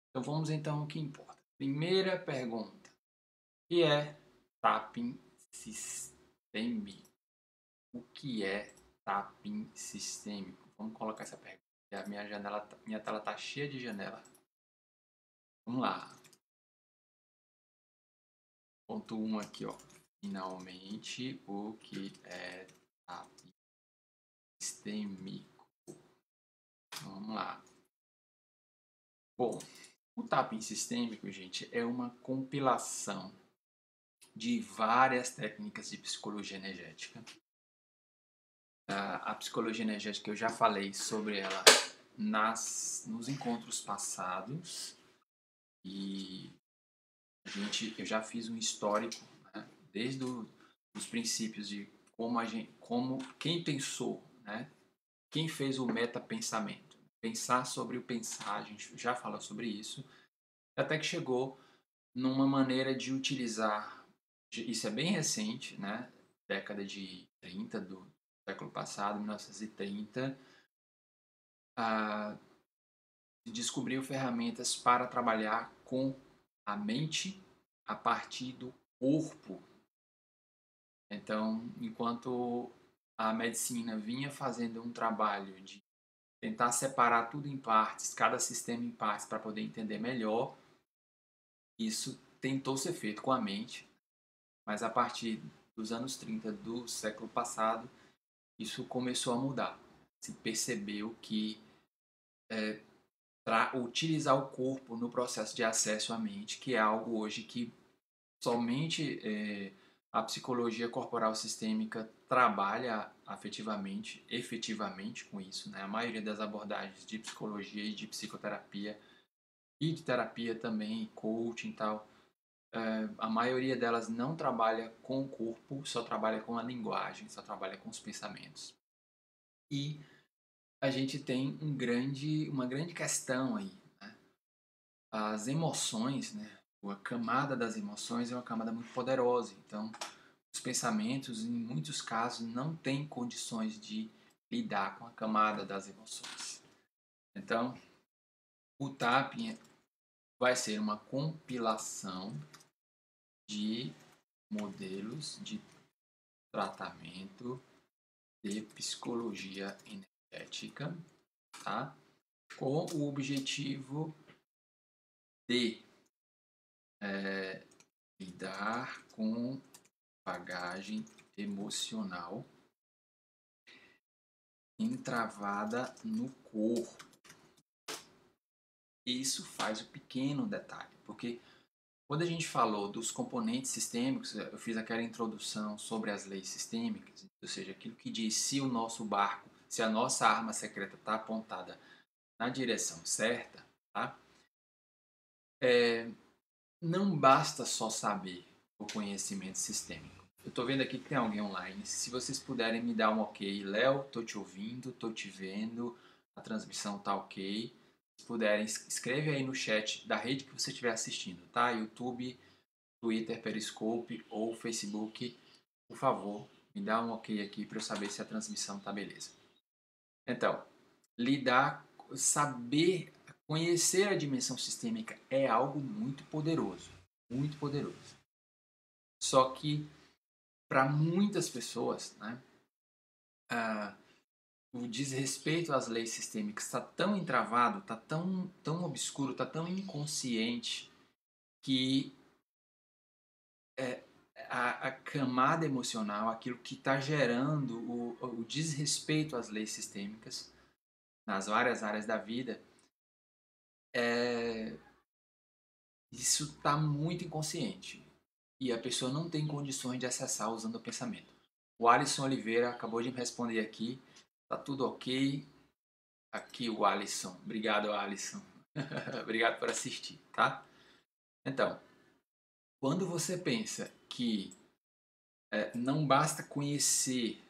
Então vamos então ao que importa. Primeira pergunta. O que é tapping sistêmico? O que é tapping sistêmico? Vamos colocar essa pergunta. A minha tela está cheia de janela. Vamos lá. Ponto 1 aqui, ó. Finalmente, o que é tapping sistêmico? Vamos lá. Bom, o tapping sistêmico, gente, é uma compilação de várias técnicas de psicologia energética. A psicologia energética eu já falei sobre ela nos encontros passados e eu já fiz um histórico, né, desde os princípios de quem pensou, né, quem fez o metapensamento, pensar sobre o pensar, a gente já falou sobre isso, até que chegou numa maneira de utilizar, isso é bem recente, né, década de 30 do século passado, 1930, descobriu ferramentas para trabalhar com a mente a partir do corpo. Então, enquanto a medicina vinha fazendo um trabalho de tentar separar tudo em partes, cada sistema em partes para poder entender melhor, isso tentou ser feito com a mente, mas a partir dos anos 30 do século passado, isso começou a mudar. Se percebeu que para utilizar o corpo no processo de acesso à mente, que é algo hoje que somente a psicologia corporal sistêmica trabalha efetivamente com isso, né? A maioria das abordagens de psicologia e de psicoterapia e de terapia também, coaching e tal, a maioria delas não trabalha com o corpo, só trabalha com a linguagem, só trabalha com os pensamentos. E a gente tem uma grande questão aí, né? As emoções, né? A camada das emoções é uma camada muito poderosa. Então, os pensamentos, em muitos casos, não têm condições de lidar com a camada das emoções. Então, o tapping vai ser uma compilação de modelos de tratamento de psicologia energética, tá? Com o objetivo de lidar com bagagem emocional entravada no corpo. E isso faz o pequeno detalhe, porque quando a gente falou dos componentes sistêmicos, eu fiz aquela introdução sobre as leis sistêmicas, ou seja, aquilo que diz se o nosso barco, se a nossa arma secreta está apontada na direção certa, tá? Não basta só saber o conhecimento sistêmico. Eu estou vendo aqui que tem alguém online. Se vocês puderem me dar um ok. Léo, estou te ouvindo, estou te vendo, a transmissão está ok. Se puderem, escreve aí no chat da rede que você estiver assistindo, tá? YouTube, Twitter, Periscope ou Facebook. Por favor, me dá um ok aqui para eu saber se a transmissão está beleza. Então, saber, conhecer a dimensão sistêmica é algo muito poderoso, muito poderoso. Só que para muitas pessoas, né, o desrespeito às leis sistêmicas está tão entravado, está tão obscuro, está tão inconsciente que a camada emocional, aquilo que está gerando o desrespeito às leis sistêmicas nas várias áreas da vida, isso está muito inconsciente. E a pessoa não tem condições de acessar usando o pensamento. O Alisson Oliveira acabou de me responder aqui. Tá tudo ok. Aqui o Alisson. Obrigado, Alisson. Obrigado por assistir, tá? Então, quando você pensa que não basta conhecer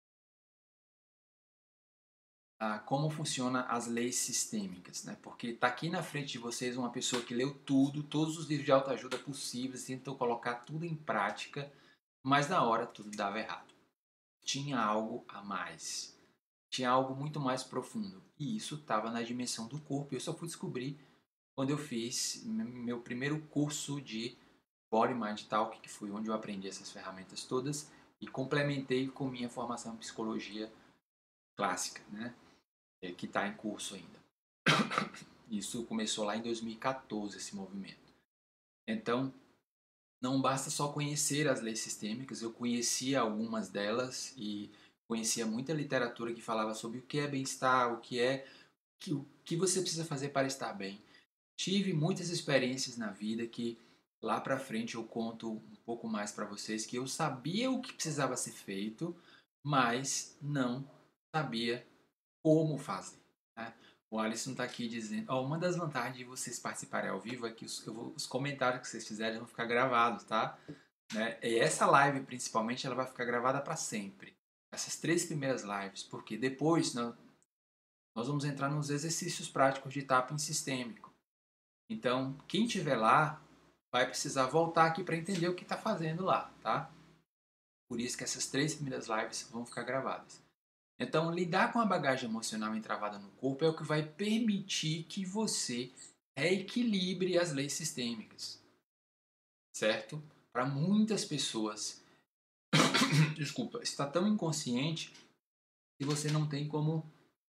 como funcionam as leis sistêmicas, né? Porque está aqui na frente de vocês uma pessoa que leu tudo, todos os livros de autoajuda possíveis, tentou colocar tudo em prática, mas na hora tudo dava errado. Tinha algo a mais. Tinha algo muito mais profundo. E isso estava na dimensão do corpo. E eu só fui descobrir quando eu fiz meu primeiro curso de Body Mind Talk, que foi onde eu aprendi essas ferramentas todas e complementei com minha formação em psicologia clássica, né? Que está em curso ainda. Isso começou lá em 2014, esse movimento. Então, não basta só conhecer as leis sistêmicas, eu conhecia algumas delas e conhecia muita literatura que falava sobre o que é bem-estar, o que você precisa fazer para estar bem. Tive muitas experiências na vida que lá para frente eu conto um pouco mais para vocês, que eu sabia o que precisava ser feito, mas não sabia como fazer. Né? O Alisson está aqui dizendo, uma das vantagens de vocês participarem ao vivo é que os comentários que vocês fizerem vão ficar gravados, tá? Né? E essa live, principalmente, ela vai ficar gravada para sempre. Essas 3 primeiras lives, porque depois nós vamos entrar nos exercícios práticos de tapping sistêmico. Então, quem estiver lá vai precisar voltar aqui para entender o que está fazendo lá, tá? Por isso que essas 3 primeiras lives vão ficar gravadas. Então, lidar com a bagagem emocional entravada no corpo é o que vai permitir que você reequilibre as leis sistêmicas, certo? Para muitas pessoas, desculpa, está tão inconsciente que você não tem como,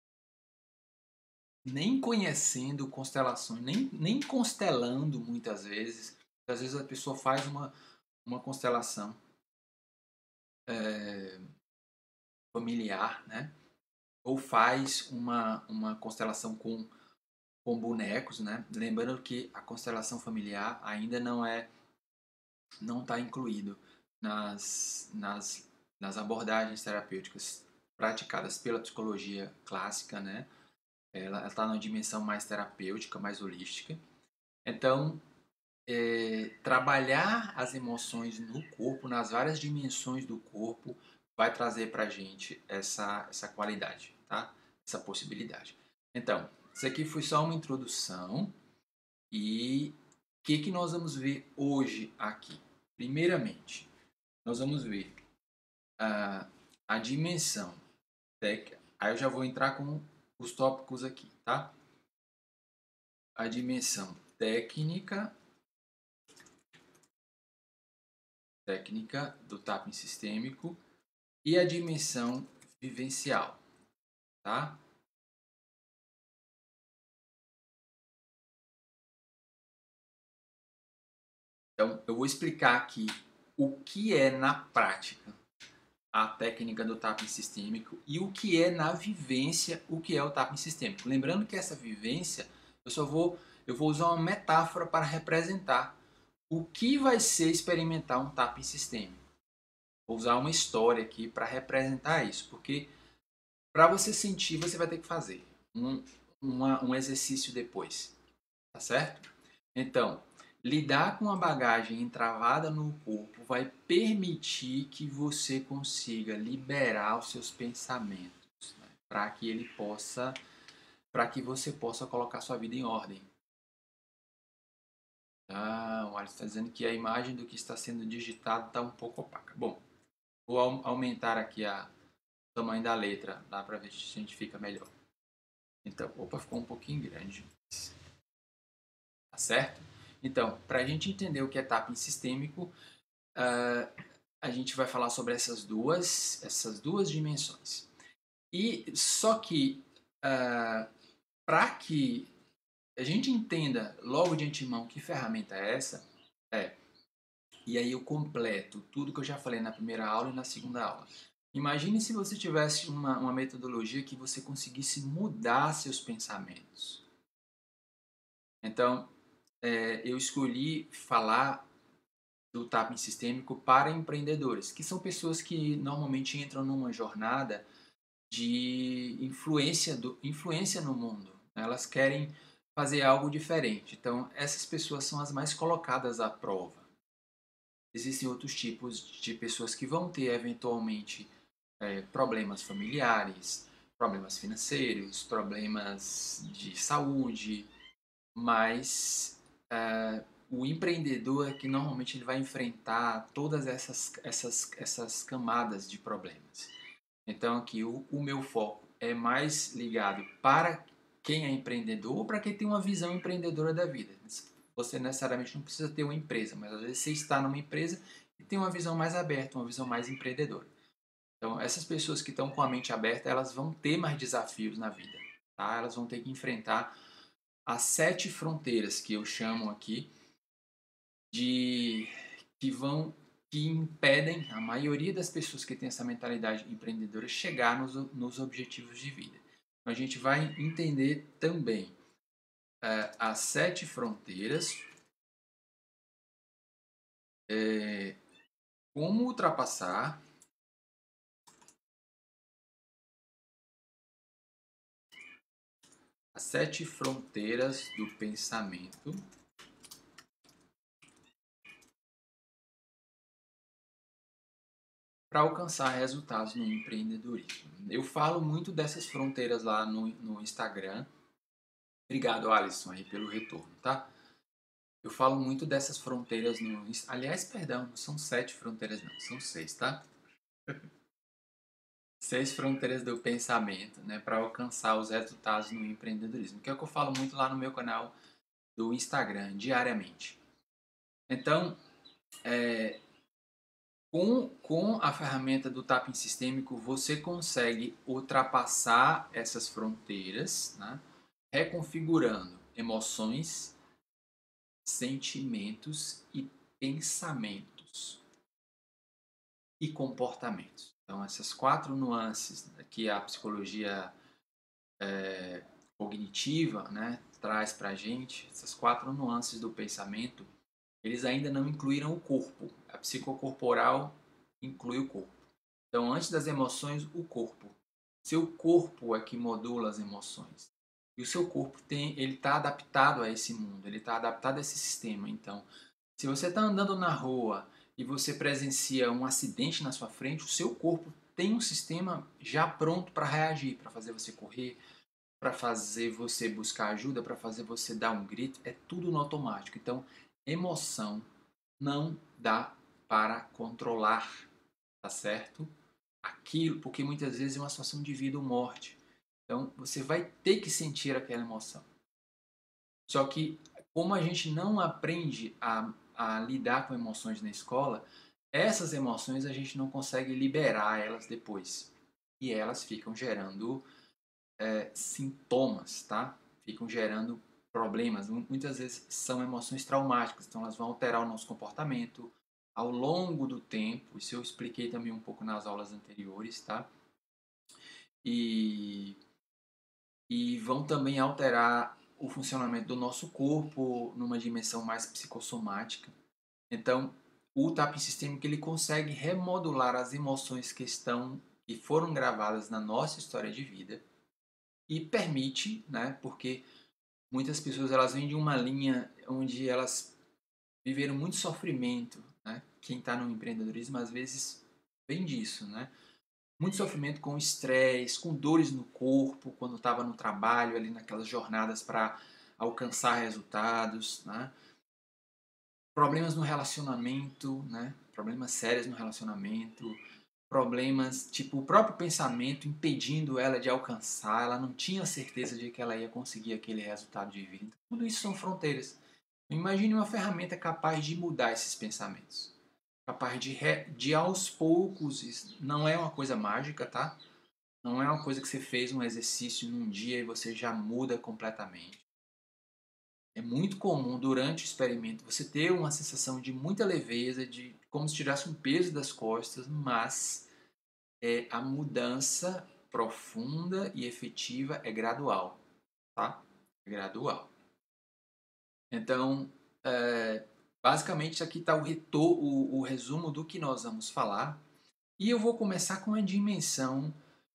nem conhecendo constelações, nem constelando muitas vezes. Às vezes a pessoa faz uma constelação familiar, né? Ou faz uma constelação com bonecos, né? Lembrando que a constelação familiar ainda não está incluído nas abordagens terapêuticas praticadas pela psicologia clássica, né? Ela está numa dimensão mais terapêutica, mais holística. Então, trabalhar as emoções no corpo, nas várias dimensões do corpo, vai trazer para a gente essa qualidade, tá? Essa possibilidade. Então, isso aqui foi só uma introdução e o que nós vamos ver hoje aqui? Primeiramente, nós vamos ver a dimensão técnica. Aí eu já vou entrar com os tópicos aqui, tá? A dimensão técnica do tapping sistêmico e a dimensão vivencial, tá? Então, eu vou explicar aqui o que é na prática a técnica do tapping sistêmico e o que é na vivência o que é o tapping sistêmico. Lembrando que essa vivência, eu vou usar uma metáfora para representar o que vai ser experimentar um tapping sistêmico. Vou usar uma história aqui para representar isso, porque para você sentir, você vai ter que fazer um exercício depois, tá certo? Então, lidar com a bagagem entravada no corpo vai permitir que você consiga liberar os seus pensamentos, né? Para que você possa colocar sua vida em ordem. O Alisson está dizendo que a imagem do que está sendo digitado está um pouco opaca. Bom, vou aumentar aqui o tamanho da letra, dá para ver se a gente fica melhor. Então, opa, ficou um pouquinho grande. Tá certo? Então, para a gente entender o que é tapping sistêmico, a gente vai falar sobre essas duas dimensões. E só que para que a gente entenda logo de antemão que ferramenta é essa, e aí eu completo tudo que eu já falei na primeira aula e na segunda aula. Imagine se você tivesse uma metodologia que você conseguisse mudar seus pensamentos. Então, eu escolhi falar do tapping sistêmico para empreendedores, que são pessoas que normalmente entram numa jornada de influência no mundo. Elas querem fazer algo diferente. Então, essas pessoas são as mais colocadas à prova. Existem outros tipos de pessoas que vão ter, eventualmente, problemas familiares, problemas financeiros, problemas de saúde, mas o empreendedor é que normalmente ele vai enfrentar todas essas camadas de problemas. Então aqui o meu foco é mais ligado para quem é empreendedor ou para quem tem uma visão empreendedora da vida. Você necessariamente não precisa ter uma empresa, mas às vezes você está numa empresa e tem uma visão mais aberta, uma visão mais empreendedora. Então, essas pessoas que estão com a mente aberta, elas vão ter mais desafios na vida, tá? Elas vão ter que enfrentar as 7 fronteiras que eu chamo aqui de que impedem a maioria das pessoas que tem essa mentalidade empreendedora chegar nos objetivos de vida. Então, a gente vai entender também as 7 fronteiras, como ultrapassar as 7 fronteiras do pensamento para alcançar resultados no empreendedorismo. Eu falo muito dessas fronteiras lá no Instagram. Obrigado, Alisson, aí pelo retorno, tá? Eu falo muito dessas fronteiras no... Aliás, perdão, não são 7 fronteiras não, são 6, tá? 6 fronteiras do pensamento, né, para alcançar os resultados no empreendedorismo, que é o que eu falo muito lá no meu canal do Instagram, diariamente. Então, com a ferramenta do tapping sistêmico, você consegue ultrapassar essas fronteiras, né, reconfigurando emoções, sentimentos e pensamentos e comportamentos. Então, essas 4 nuances que a psicologia cognitiva, né, traz para a gente, essas 4 nuances do pensamento, eles ainda não incluíram o corpo. A psicocorporal inclui o corpo. Então, antes das emoções, o corpo. Seu corpo é que modula as emoções. E o seu corpo ele está adaptado a esse mundo, ele está adaptado a esse sistema. Então, se você está andando na rua e você presencia um acidente na sua frente, o seu corpo tem um sistema já pronto para reagir, para fazer você correr, para fazer você buscar ajuda, para fazer você dar um grito. É tudo no automático. Então, emoção não dá para controlar, tá certo? Aquilo, porque muitas vezes é uma situação de vida ou morte. Então, você vai ter que sentir aquela emoção. Só que, como a gente não aprende a lidar com emoções na escola, essas emoções a gente não consegue liberar elas depois. E elas ficam gerando sintomas, tá? Ficam gerando problemas. Muitas vezes são emoções traumáticas, então elas vão alterar o nosso comportamento ao longo do tempo. Isso eu expliquei também um pouco nas aulas anteriores, tá? E vão também alterar o funcionamento do nosso corpo numa dimensão mais psicossomática. Então, o tapping sistêmico ele consegue remodular as emoções que foram gravadas na nossa história de vida e permite, né, porque muitas pessoas elas vêm de uma linha onde elas viveram muito sofrimento, né? Quem está no empreendedorismo às vezes vem disso, né? Muito sofrimento com estresse, com dores no corpo, quando estava no trabalho, ali naquelas jornadas para alcançar resultados, né? Problemas no relacionamento, né? Problemas sérios no relacionamento, problemas, tipo o próprio pensamento impedindo ela de alcançar, ela não tinha certeza de que ela ia conseguir aquele resultado de vida. Então, tudo isso são fronteiras. Imagine uma ferramenta capaz de mudar esses pensamentos, capaz de aos poucos, não é uma coisa mágica, tá? Não é uma coisa que você fez um exercício num dia e você já muda completamente. É muito comum durante o experimento você ter uma sensação de muita leveza, de como se tirasse um peso das costas, mas a mudança profunda e efetiva é gradual, tá? É gradual. Então, basicamente aqui está o resumo do que nós vamos falar. E eu vou começar com a dimensão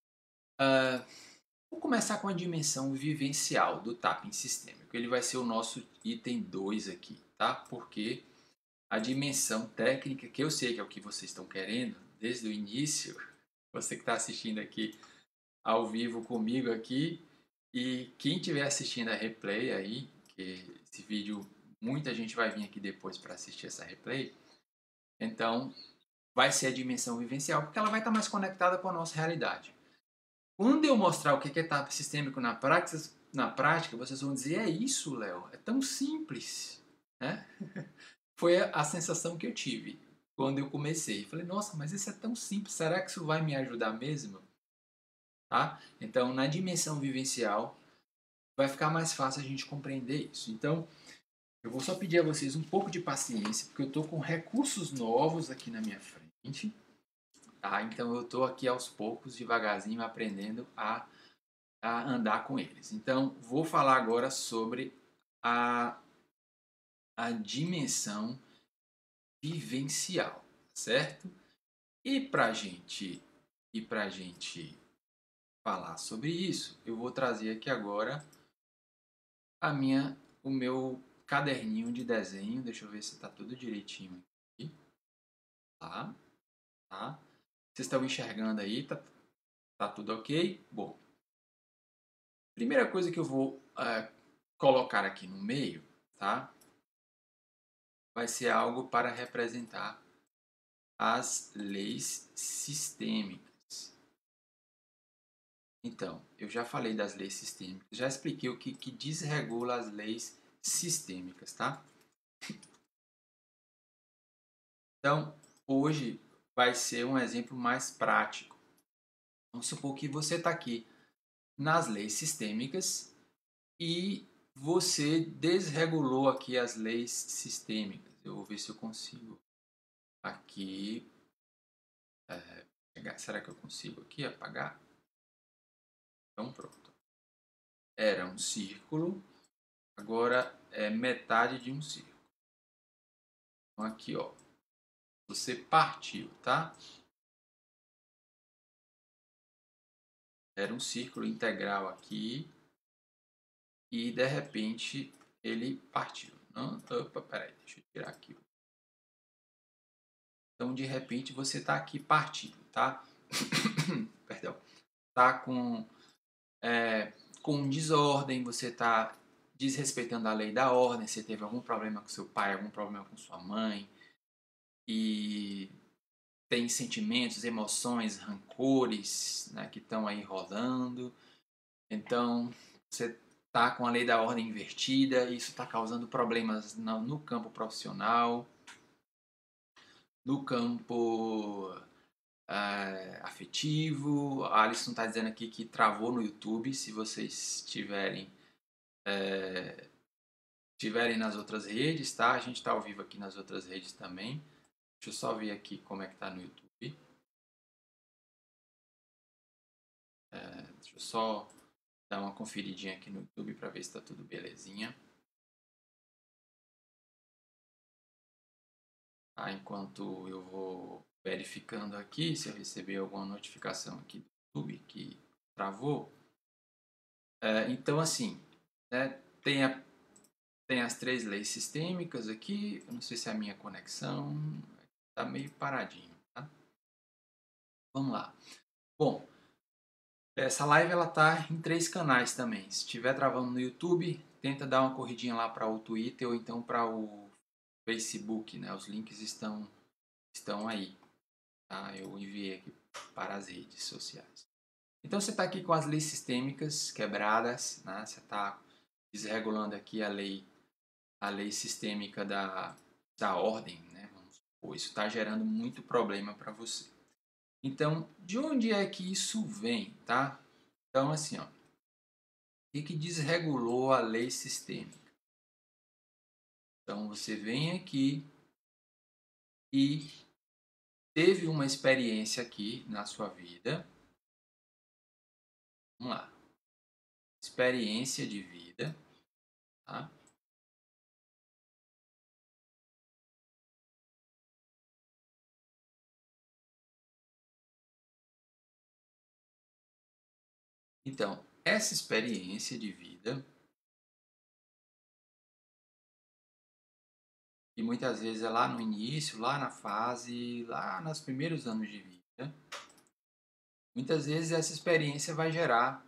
vivencial do tapping sistêmico. Ele vai ser o nosso item 2 aqui, tá? Porque a dimensão técnica, que eu sei que é o que vocês estão querendo, desde o início, você que está assistindo aqui ao vivo comigo aqui, e quem estiver assistindo a replay aí, que esse vídeo, muita gente vai vir aqui depois para assistir essa replay, então vai ser a dimensão vivencial, porque ela vai estar mais conectada com a nossa realidade. Quando eu mostrar o que é tapping sistêmico na prática, vocês vão dizer, é isso, Léo, é tão simples, né? Foi a sensação que eu tive quando eu comecei. Falei, nossa, mas isso é tão simples, será que isso vai me ajudar mesmo? Tá? Então, na dimensão vivencial, vai ficar mais fácil a gente compreender isso. Então, eu vou só pedir a vocês um pouco de paciência, porque eu estou com recursos novos aqui na minha frente. Tá? Então, eu estou aqui aos poucos, devagarzinho, aprendendo a andar com eles. Então, vou falar agora sobre a, a dimensão vivencial, certo? E para gente falar sobre isso, eu vou trazer aqui agora o meu caderninho de desenho. Deixa eu ver se está tudo direitinho aqui. Tá, tá. Vocês estão enxergando aí? Tá tudo ok? Bom, primeira coisa que eu vou colocar aqui no meio, tá? Vai ser algo para representar as leis sistêmicas. Então, eu já falei das leis sistêmicas, já expliquei o que desregula as leis sistêmicas, tá? Então, hoje vai ser um exemplo mais prático. Vamos supor que você está aqui nas leis sistêmicas e você desregulou aqui as leis sistêmicas. Eu vou ver se eu consigo aqui. Será que eu consigo aqui apagar? Então, pronto. Era um círculo, agora é metade de um círculo. Então, aqui, ó. Você partiu, tá? Era um círculo integral aqui e de repente ele partiu. Não, opa, peraí, deixa eu tirar aqui. Então de repente você está aqui partido, tá? Perdão. Tá com desordem, você está desrespeitando a lei da ordem, você teve algum problema com seu pai, algum problema com sua mãe e tem sentimentos, emoções, rancores, né, que estão aí rolando. Então, você está com a lei da ordem invertida, isso está causando problemas no campo profissional, no campo afetivo. A Alisson está dizendo aqui que travou no YouTube. Se vocês tiverem nas outras redes, tá? A gente está ao vivo aqui nas outras redes também. Deixa eu só ver aqui como é que está no YouTube. Deixa eu só dar uma conferidinha aqui no YouTube para ver se está tudo belezinha. Tá? Enquanto eu vou verificando aqui, se eu receber alguma notificação aqui do YouTube que travou. Então, assim, né, tem as três leis sistêmicas aqui. Eu não sei se é a minha conexão está meio paradinho. Tá? Vamos lá. Bom, essa live ela tá em 3 canais também. Se estiver travando no YouTube, tenta dar uma corridinha lá para o Twitter ou então para o Facebook, né? Os links estão aí. Tá? Eu enviei aqui para as redes sociais. Então você está aqui com as leis sistêmicas quebradas, né? Você está desregulando aqui a lei sistêmica da ordem, né? Vamos supor, isso está gerando muito problema para você. Então, de onde é que isso vem, tá? Então, assim, ó, o que desregulou a lei sistêmica? Então, você vem aqui e teve uma experiência aqui na sua vida. Vamos lá. Experiência de vida, tá? Então, essa experiência de vida, e muitas vezes é lá no início, lá na fase, lá nos primeiros anos de vida, muitas vezes essa experiência vai gerar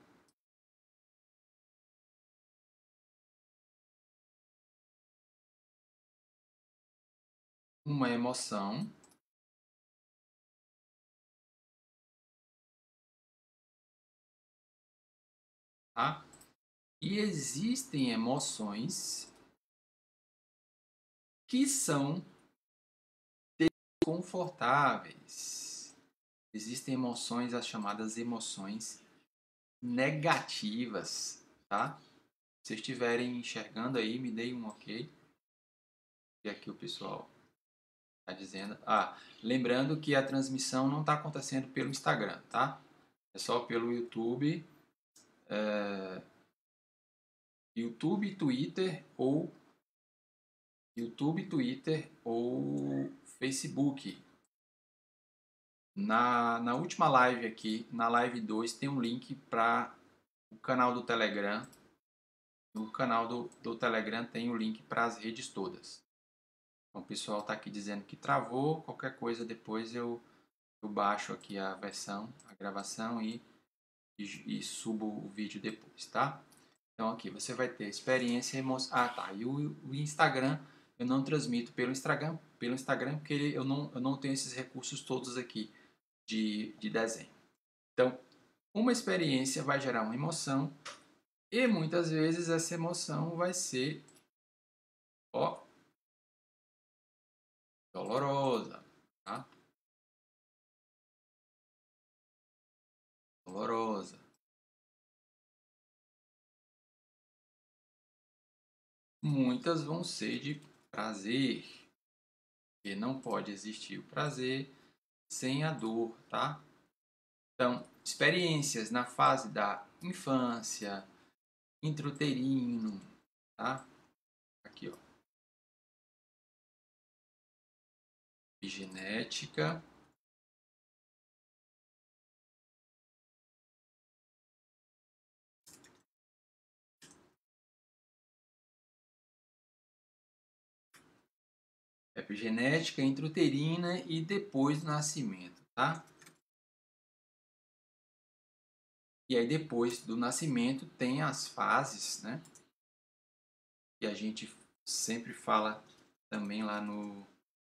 uma emoção, tá? E existem emoções que são desconfortáveis. Existem emoções, as chamadas emoções negativas, tá? Se vocês estiverem enxergando aí, me deem um ok. E aqui o pessoal está dizendo. Lembrando que a transmissão não está acontecendo pelo Instagram, tá? É só pelo YouTube, YouTube, Twitter ou Facebook. Na última live aqui, na live 2, tem um link para o canal do Telegram. No canal do Telegram tem o link para as redes todas. Então, o pessoal está aqui dizendo que travou. Qualquer coisa depois eu baixo aqui a versão, a gravação e subo o vídeo depois, tá? Então aqui você vai ter experiência emoção. Tá. E o Instagram eu não transmito pelo Instagram porque eu não tenho esses recursos todos aqui de desenho. Então, uma experiência vai gerar uma emoção e muitas vezes essa emoção vai ser dolorosa, tá? Dolorosa. Muitas vão ser de prazer, porque não pode existir o prazer sem a dor, tá? Então, experiências na fase da infância, intrauterino, tá? Aqui, ó. Genética. Epigenética, intrauterina e depois do nascimento, tá? E aí depois do nascimento tem as fases, né? E a gente sempre fala também lá no...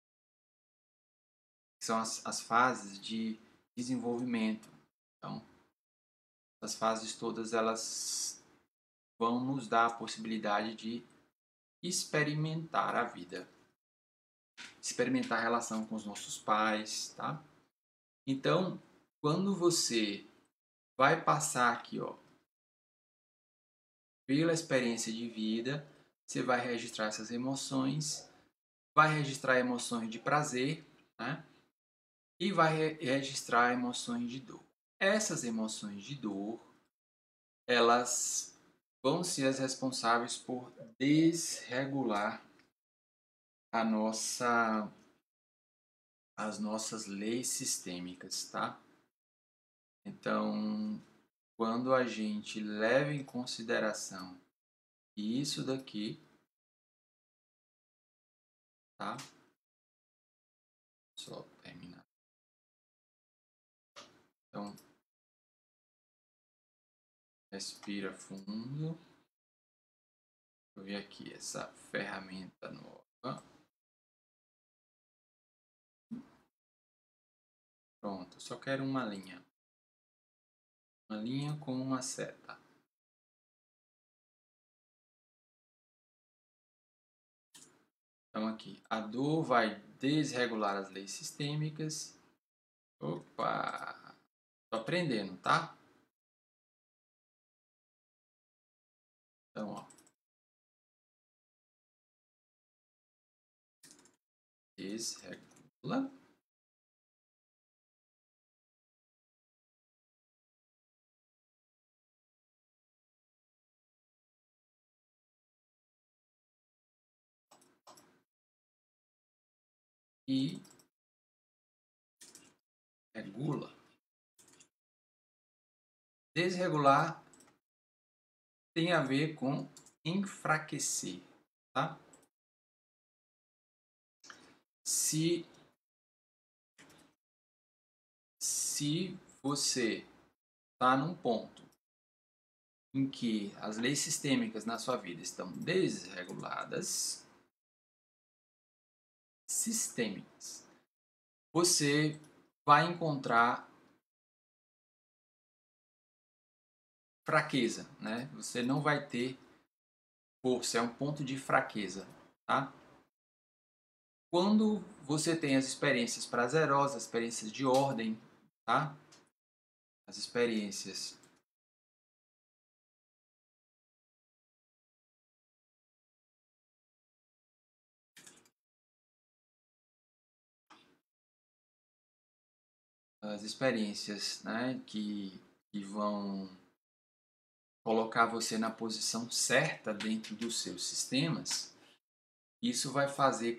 São as fases de desenvolvimento. Então, as fases todas elas vão nos dar a possibilidade de experimentar a vida. Experimentar a relação com os nossos pais, tá? Então, quando você vai passar aqui, ó, pela experiência de vida, você vai registrar essas emoções, vai registrar emoções de prazer, né? E vai registrar emoções de dor. Essas emoções de dor, elas vão ser as responsáveis por desregular as nossas leis sistêmicas, tá? Então, quando a gente leva em consideração isso daqui, tá? Só terminar. Então, respira fundo. Vou ver aqui essa ferramenta nova. Pronto, só quero uma linha. Uma linha com uma seta. Então aqui, a dor vai desregular as leis sistêmicas. Opa! Tô aprendendo, tá? Então, ó. Desregula. E regula. Desregular tem a ver com enfraquecer, tá? Se você está num ponto em que as leis sistêmicas na sua vida estão desreguladas, sistêmicas, você vai encontrar fraqueza, né? Você não vai ter força, é um ponto de fraqueza, tá? Quando você tem as experiências prazerosas, experiências de ordem, tá? As experiências né, que vão colocar você na posição certa dentro dos seus sistemas, isso vai fazer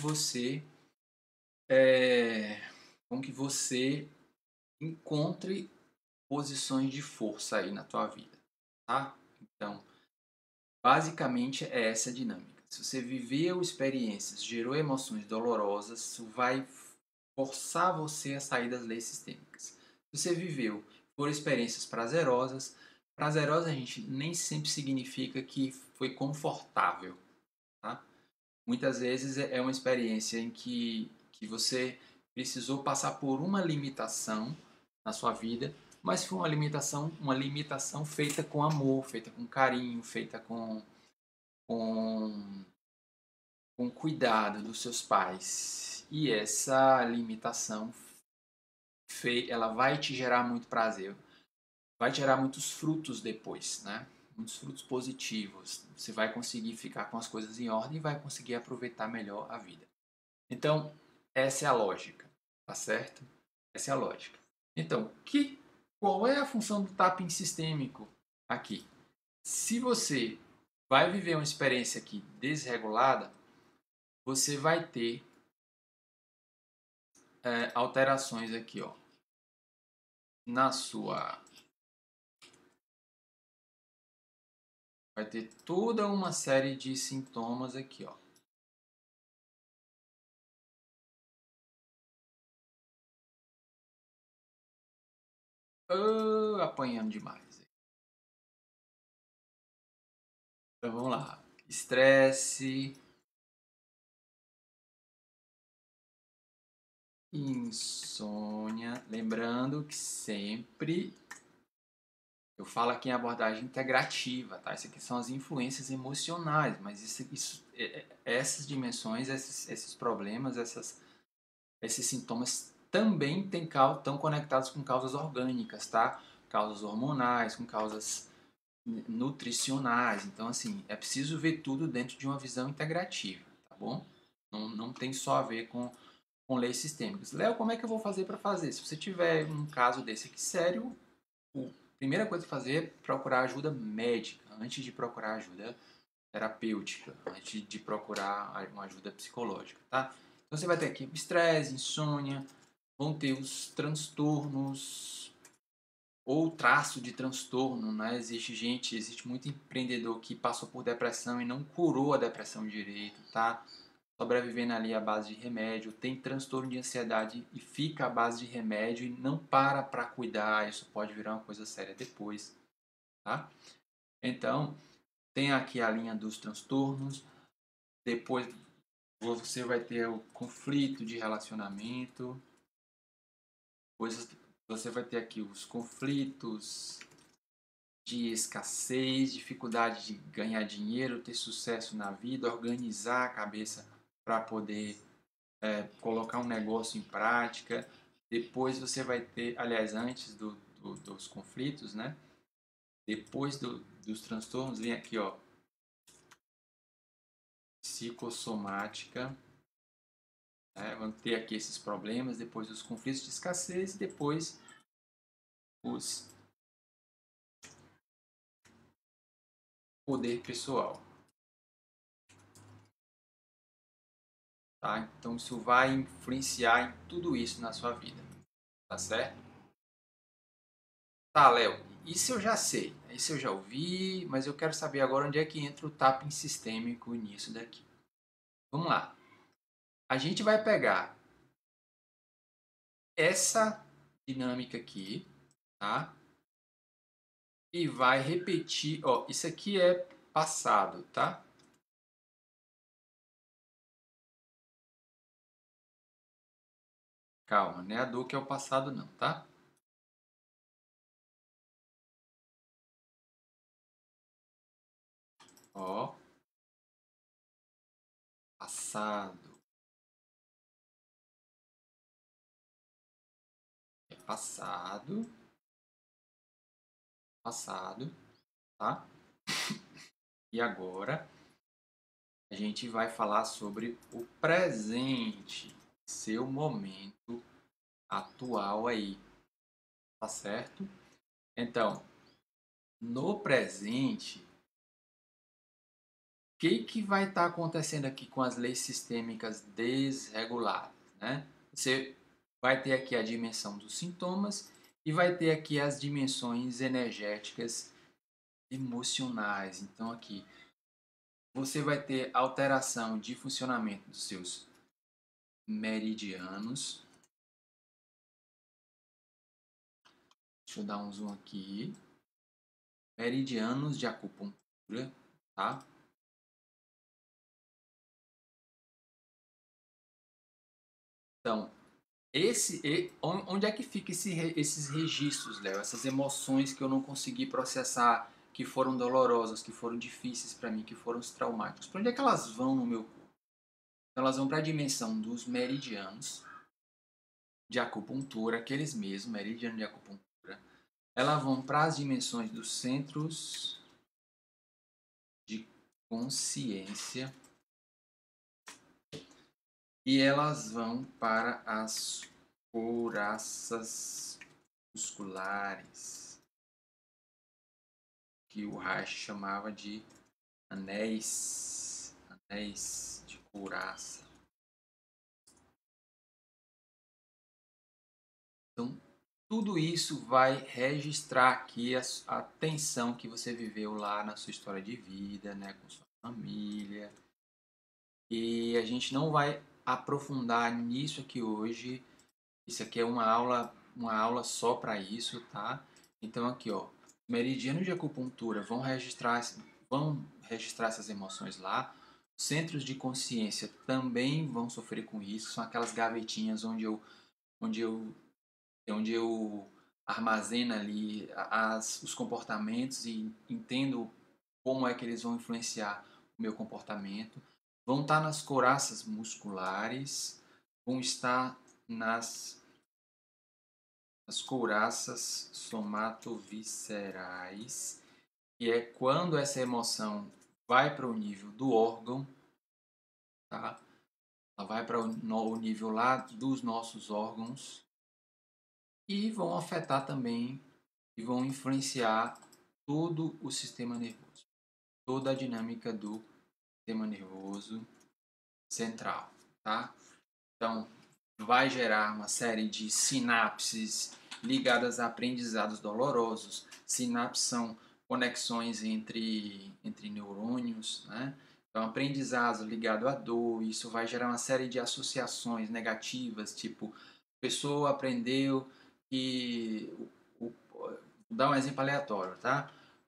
é, com que você encontre posições de força aí na tua vida, tá? Então, basicamente é essa a dinâmica. Se você viveu experiências, gerou emoções dolorosas, isso vai forçar você a sair das leis sistêmicas. Se você viveu por experiências prazerosas, prazerosa, gente, nem sempre significa que foi confortável, tá? Muitas vezes é uma experiência em que você precisou passar por uma limitação na sua vida, mas foi uma limitação feita com amor, feita com carinho, feita com, com cuidado dos seus pais. E essa limitação ela vai te gerar muito prazer, vai gerar muitos frutos depois, né? Muitos frutos positivos. Você vai conseguir ficar com as coisas em ordem e vai conseguir aproveitar melhor a vida. Então, essa é a lógica, tá certo? Essa é a lógica. Então, qual é a função do tapping sistêmico aqui? Se você vai viver uma experiência aqui desregulada, você vai ter alterações aqui, ó, na sua. Vai ter toda uma série de sintomas aqui, ó. Apanhando demais. Então vamos lá. Estresse, insônia. Lembrando que sempre eu falo aqui em abordagem integrativa, tá? Isso aqui são as influências emocionais, mas essas dimensões, esses problemas, esses sintomas também estão conectados com causas orgânicas, tá? Causas hormonais, com causas nutricionais. Então, assim, é preciso ver tudo dentro de uma visão integrativa, tá bom? Não tem só a ver com leis sistêmicas. Léo, como é que eu vou fazer para fazer? Se você tiver um caso desse aqui sério, a primeira coisa a fazer é procurar ajuda médica, antes de procurar ajuda terapêutica, antes de procurar uma ajuda psicológica, tá? Então você vai ter aqui estresse, insônia, vão ter os transtornos ou traço de transtorno, né? Existe muito empreendedor que passou por depressão e não curou a depressão direito, tá? Sobrevivendo ali à base de remédio, tem transtorno de ansiedade e fica à base de remédio e não para cuidar, isso pode virar uma coisa séria depois, tá? Então, tem aqui a linha dos transtornos, depois você vai ter o conflito de relacionamento, depois você vai ter aqui os conflitos de escassez, dificuldade de ganhar dinheiro, ter sucesso na vida, organizar a cabeça para poder colocar um negócio em prática. Depois você vai ter, aliás, antes dos conflitos, né? Depois dos transtornos, vem aqui, ó, psicossomática. Né? Vão ter aqui esses problemas, depois os conflitos de escassez e depois os poder pessoal. Tá? Então isso vai influenciar em tudo isso na sua vida. Tá certo? Tá, Léo, isso eu já sei, isso eu já ouvi, mas eu quero saber agora onde é que entra o tapping sistêmico nisso daqui. Vamos lá. A gente vai pegar essa dinâmica aqui, tá? E vai repetir, ó, isso aqui é passado, tá? Calma, não é a dor que é o passado não, tá? Ó, passado. É passado, passado, tá? E agora a gente vai falar sobre o presente, seu momento atual aí, tá certo? Então, no presente, o que vai estar acontecendo aqui com as leis sistêmicas desreguladas, né? Você vai ter aqui a dimensão dos sintomas e vai ter aqui as dimensões energéticas emocionais. Então, aqui você vai ter alteração de funcionamento dos seus meridianos. Deixa eu dar um zoom aqui. Meridianos de acupuntura, tá? Então, onde é que fica esses registros, Léo? Essas emoções que eu não consegui processar, que foram dolorosas, que foram difíceis para mim, que foram traumáticas. Para onde é que elas vão no meu corpo? Então, elas vão para a dimensão dos meridianos de acupuntura, aqueles mesmos, meridiano de acupuntura. Elas vão para as dimensões dos centros de consciência e elas vão para as couraças musculares, que o Reich chamava de anéis de couraça. Então, tudo isso vai registrar aqui a tensão que você viveu lá na sua história de vida, né, com sua família. E a gente não vai aprofundar nisso aqui hoje. Isso aqui é uma aula só para isso, tá? Então aqui, ó, meridianos de acupuntura vão registrar essas emoções lá. Centros de consciência também vão sofrer com isso. São aquelas gavetinhas onde eu, onde eu armazeno ali os comportamentos e entendo como é que eles vão influenciar o meu comportamento. Vão estar nas couraças musculares, vão estar nas couraças somatoviscerais, que é quando essa emoção vai para o nível do órgão, tá? Ela vai para o nível lá dos nossos órgãos e vão afetar também e vão influenciar todo o sistema nervoso, toda a dinâmica do sistema nervoso central, tá? Então, vai gerar uma série de sinapses ligadas a aprendizados dolorosos. Sinapses são conexões entre neurônios, né? Então, aprendizado ligado à dor, isso vai gerar uma série de associações negativas, tipo, a pessoa aprendeu que... Vou dar um exemplo aleatório, tá?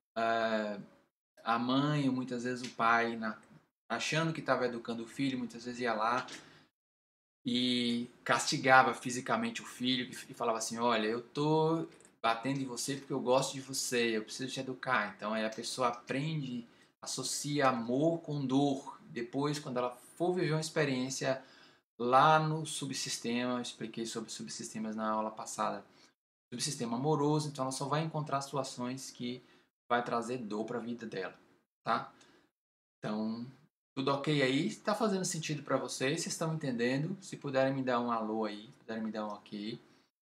A mãe, ou muitas vezes o pai, achando que estava educando o filho, muitas vezes ia lá e castigava fisicamente o filho e falava assim, olha, eu tô batendo em você porque eu gosto de você, eu preciso te educar. Então aí a pessoa aprende, associa amor com dor. Depois, quando ela for viver uma experiência lá no subsistema, eu expliquei sobre subsistemas na aula passada, subsistema amoroso, então ela só vai encontrar situações que vai trazer dor para a vida dela, tá? Então, tudo ok aí? Está fazendo sentido para vocês? Vocês estão entendendo? Se puderem me dar um alô aí, puderem me dar um ok.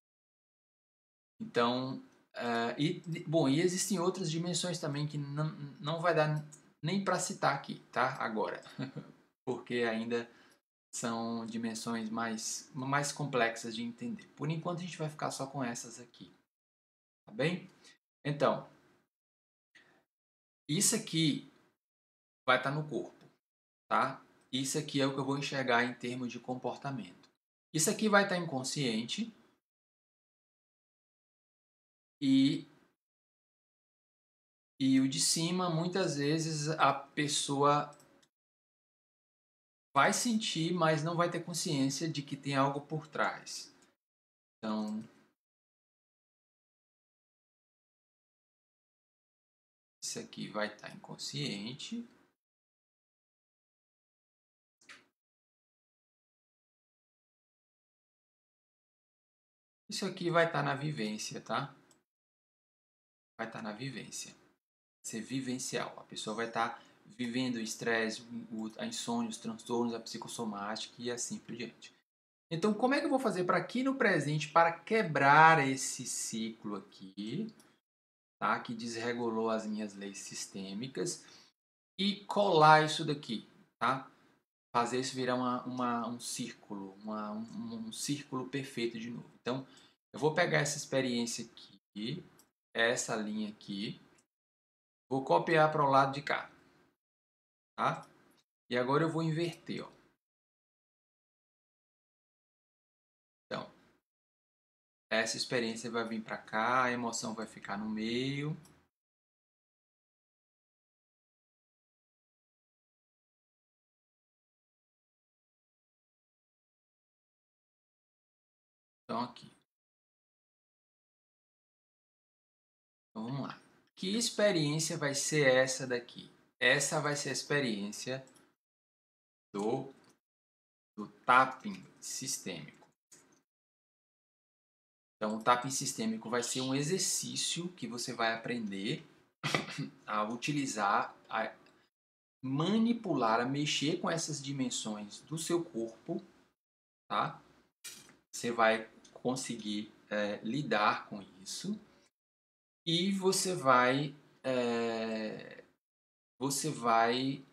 Então, bom, e existem outras dimensões também que não vai dar nem para citar aqui, tá? Agora, porque ainda são dimensões mais complexas de entender. Por enquanto, a gente vai ficar só com essas aqui, tá bem? Então, isso aqui vai estar no corpo, tá? Isso aqui é o que eu vou enxergar em termos de comportamento. Isso aqui vai estar inconsciente e, e o de cima, muitas vezes, a pessoa vai sentir, mas não vai ter consciência de que tem algo por trás. Então, isso aqui vai estar inconsciente Isso aqui vai estar na vivência, tá? Vai estar na vivência. Ser vivencial. A pessoa vai estar vivendo o estresse, a insônia, os transtornos, a psicossomática e assim por diante. Então, como é que eu vou fazer para aqui no presente para quebrar esse ciclo aqui, tá? Que desregulou as minhas leis sistêmicas e colar isso daqui, tá? Fazer isso virar um círculo, um círculo perfeito de novo. Então, eu vou pegar essa experiência aqui, essa linha aqui, vou copiar para o lado de cá, tá? E agora eu vou inverter, ó. Então, essa experiência vai vir para cá, a emoção vai ficar no meio. Então, aqui. Então, vamos lá. Que experiência vai ser essa daqui? Essa vai ser a experiência do, do tapping sistêmico. Então, o tapping sistêmico vai ser um exercício que você vai aprender a utilizar, a manipular, a mexer com essas dimensões do seu corpo, tá? Você vai conseguir lidar com isso e você vai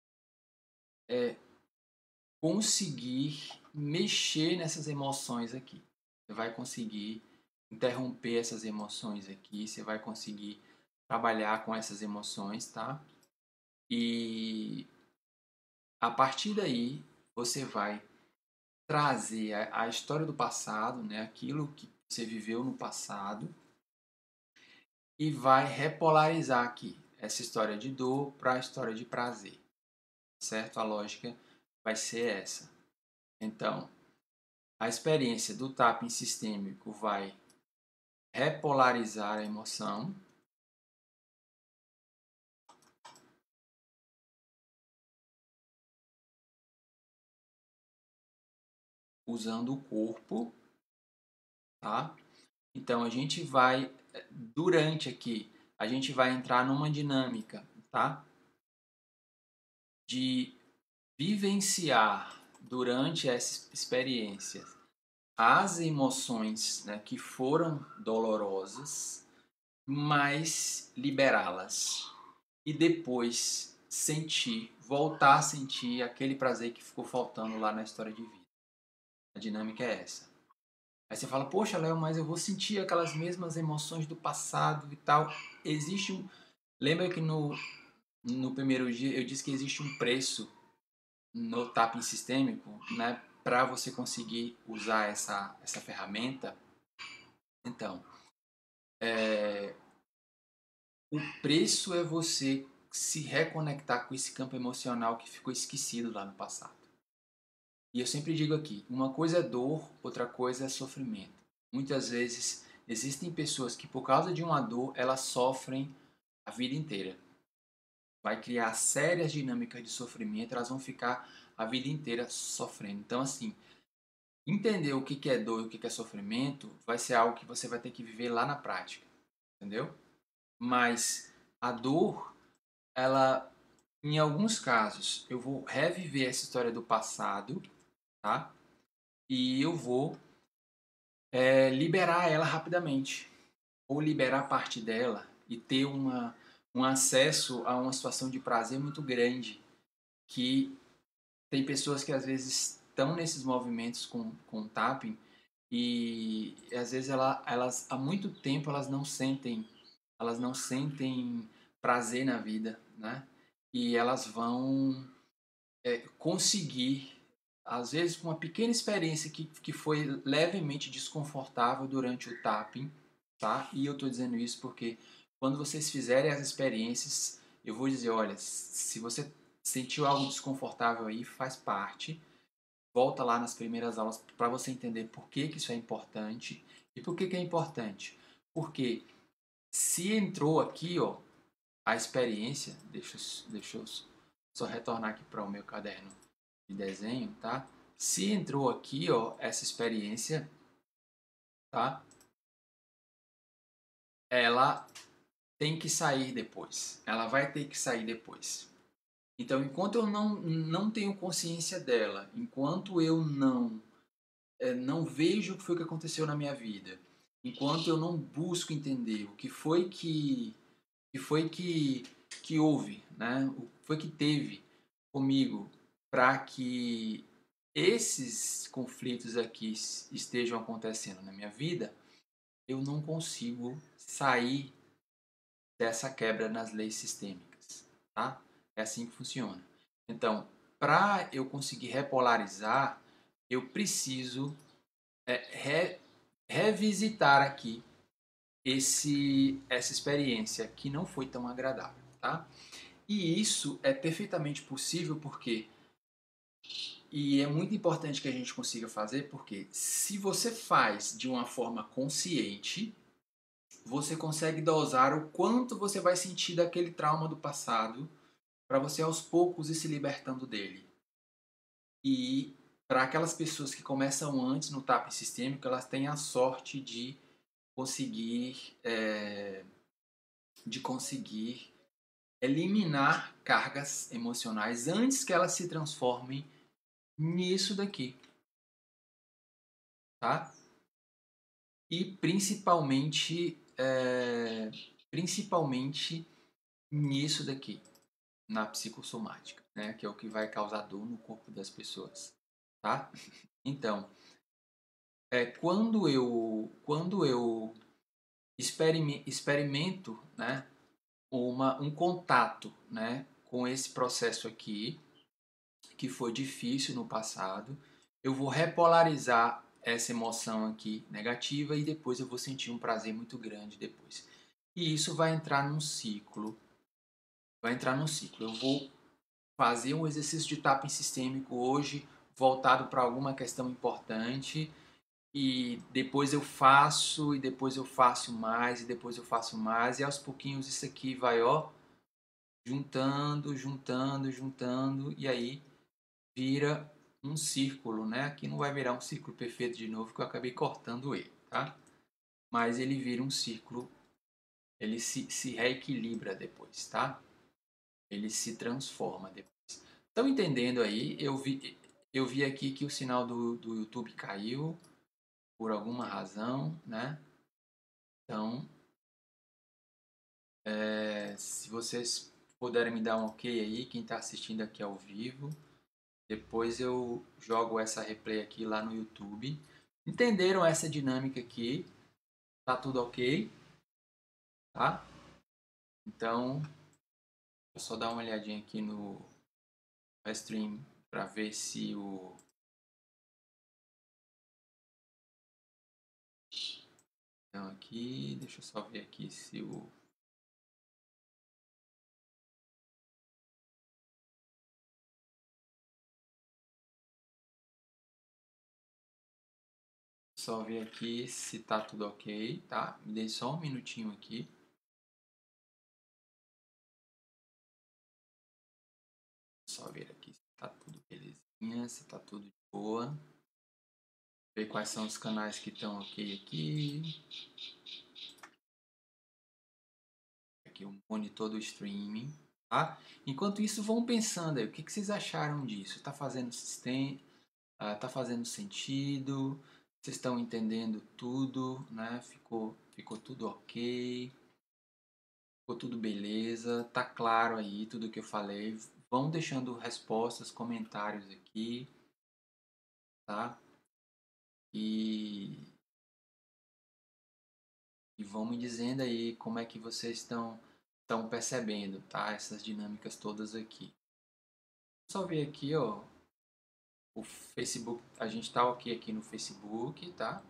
conseguir mexer nessas emoções aqui. Você vai conseguir interromper essas emoções aqui, você vai conseguir trabalhar com essas emoções, tá? E a partir daí você vai trazer a história do passado, né? Aquilo que você viveu no passado e vai repolarizar aqui essa história de dor para a história de prazer, certo? A lógica vai ser essa. Então, a experiência do tapping sistêmico vai repolarizar a emoção, usando o corpo, tá? Então a gente vai, durante aqui, a gente vai entrar numa dinâmica, tá? De vivenciar durante essa experiência as emoções, né, que foram dolorosas, mas liberá-las e depois sentir, voltar a sentir aquele prazer que ficou faltando lá na história de vida. A dinâmica é essa. Aí você fala, poxa, Léo, mas eu vou sentir aquelas mesmas emoções do passado e tal. Existe um. Lembra que no primeiro dia eu disse que existe um preço no tapping sistêmico, né, para você conseguir usar essa ferramenta? Então, o preço é você se reconectar com esse campo emocional que ficou esquecido lá no passado. E eu sempre digo aqui, uma coisa é dor, outra coisa é sofrimento. Muitas vezes existem pessoas que por causa de uma dor, elas sofrem a vida inteira. Vai criar sérias dinâmicas de sofrimento, elas vão ficar a vida inteira sofrendo. Então, assim, entender o que é dor e o que é sofrimento vai ser algo que você vai ter que viver lá na prática, entendeu? Mas a dor, ela, em alguns casos, eu vou reviver essa história do passado, tá? E eu vou liberar ela rapidamente, ou liberar parte dela e ter um acesso a uma situação de prazer muito grande, que tem pessoas que às vezes estão nesses movimentos com tapping e às vezes elas há muito tempo elas não sentem prazer na vida, né? E elas vão conseguir, às vezes com uma pequena experiência que foi levemente desconfortável durante o tapping, tá? E eu estou dizendo isso porque quando vocês fizerem as experiências, eu vou dizer, olha, se você sentiu algo desconfortável aí, faz parte. Volta lá nas primeiras aulas para você entender por que isso é importante. E por que é importante? Porque se entrou aqui, ó, a experiência, deixa eu só retornar aqui para o meu caderno de desenho, tá? Se entrou aqui, ó, essa experiência, tá? Ela tem que sair depois. Ela vai ter que sair depois. Então, enquanto eu não tenho consciência dela, enquanto eu não vejo o que foi que aconteceu na minha vida, enquanto eu não busco entender o que houve, né? O que foi que teve comigo para que esses conflitos aqui estejam acontecendo na minha vida, eu não consigo sair dessa quebra nas leis sistêmicas, tá? É assim que funciona. Então, para eu conseguir repolarizar, eu preciso revisitar aqui essa experiência que não foi tão agradável, tá? E isso é perfeitamente possível porque e é muito importante que a gente consiga fazer porque se você faz de uma forma consciente, você consegue dosar o quanto você vai sentir daquele trauma do passado para você aos poucos ir se libertando dele. E para aquelas pessoas que começam antes no TAP sistêmico, elas têm a sorte conseguir é, de conseguir eliminar cargas emocionais antes que elas se transformem nisso daqui, tá? E principalmente nisso daqui, na psicossomática, né? Que é o que vai causar dor no corpo das pessoas, tá? Então, quando eu experimento, né, um contato, né, com esse processo aqui, que foi difícil no passado, eu vou repolarizar essa emoção aqui negativa e depois eu vou sentir um prazer muito grande depois. E isso vai entrar num ciclo. Vai entrar num ciclo. Eu vou fazer um exercício de tapping sistêmico hoje voltado para alguma questão importante e depois eu faço e depois eu faço mais e depois eu faço mais e aos pouquinhos isso aqui vai juntando, juntando, juntando e aí vira um círculo, né? Aqui não vai virar um círculo perfeito de novo, que eu acabei cortando ele, tá? Mas ele vira um círculo, ele se reequilibra depois, tá? Ele se transforma depois. Estão entendendo aí? Eu vi aqui que o sinal do YouTube caiu por alguma razão, né? Então, se vocês puderem me dar um ok aí, quem está assistindo aqui ao vivo, depois eu jogo essa replay aqui lá no YouTube. Entenderam essa dinâmica aqui? Tá tudo ok? Tá? Então, eu só dar uma olhadinha aqui no stream para ver se o então aqui, deixa eu só ver aqui se o só ver aqui se tá tudo ok, tá? Me dê só um minutinho aqui. Só ver aqui se tá tudo belezinha, se tá tudo de boa. Ver quais são os canais que estão ok aqui. Aqui o monitor do streaming, tá? Enquanto isso, vão pensando aí, o que vocês acharam disso? Tá fazendo tá fazendo sentido? Vocês estão entendendo tudo, né? Ficou tudo ok? Ficou tudo beleza? Tá claro aí tudo que eu falei? Vão deixando respostas, comentários aqui, tá? E, e vão me dizendo aí como é que vocês estão percebendo, tá? Essas dinâmicas todas aqui. Só ver aqui, ó, o Facebook, a gente tá ok aqui no Facebook, tá?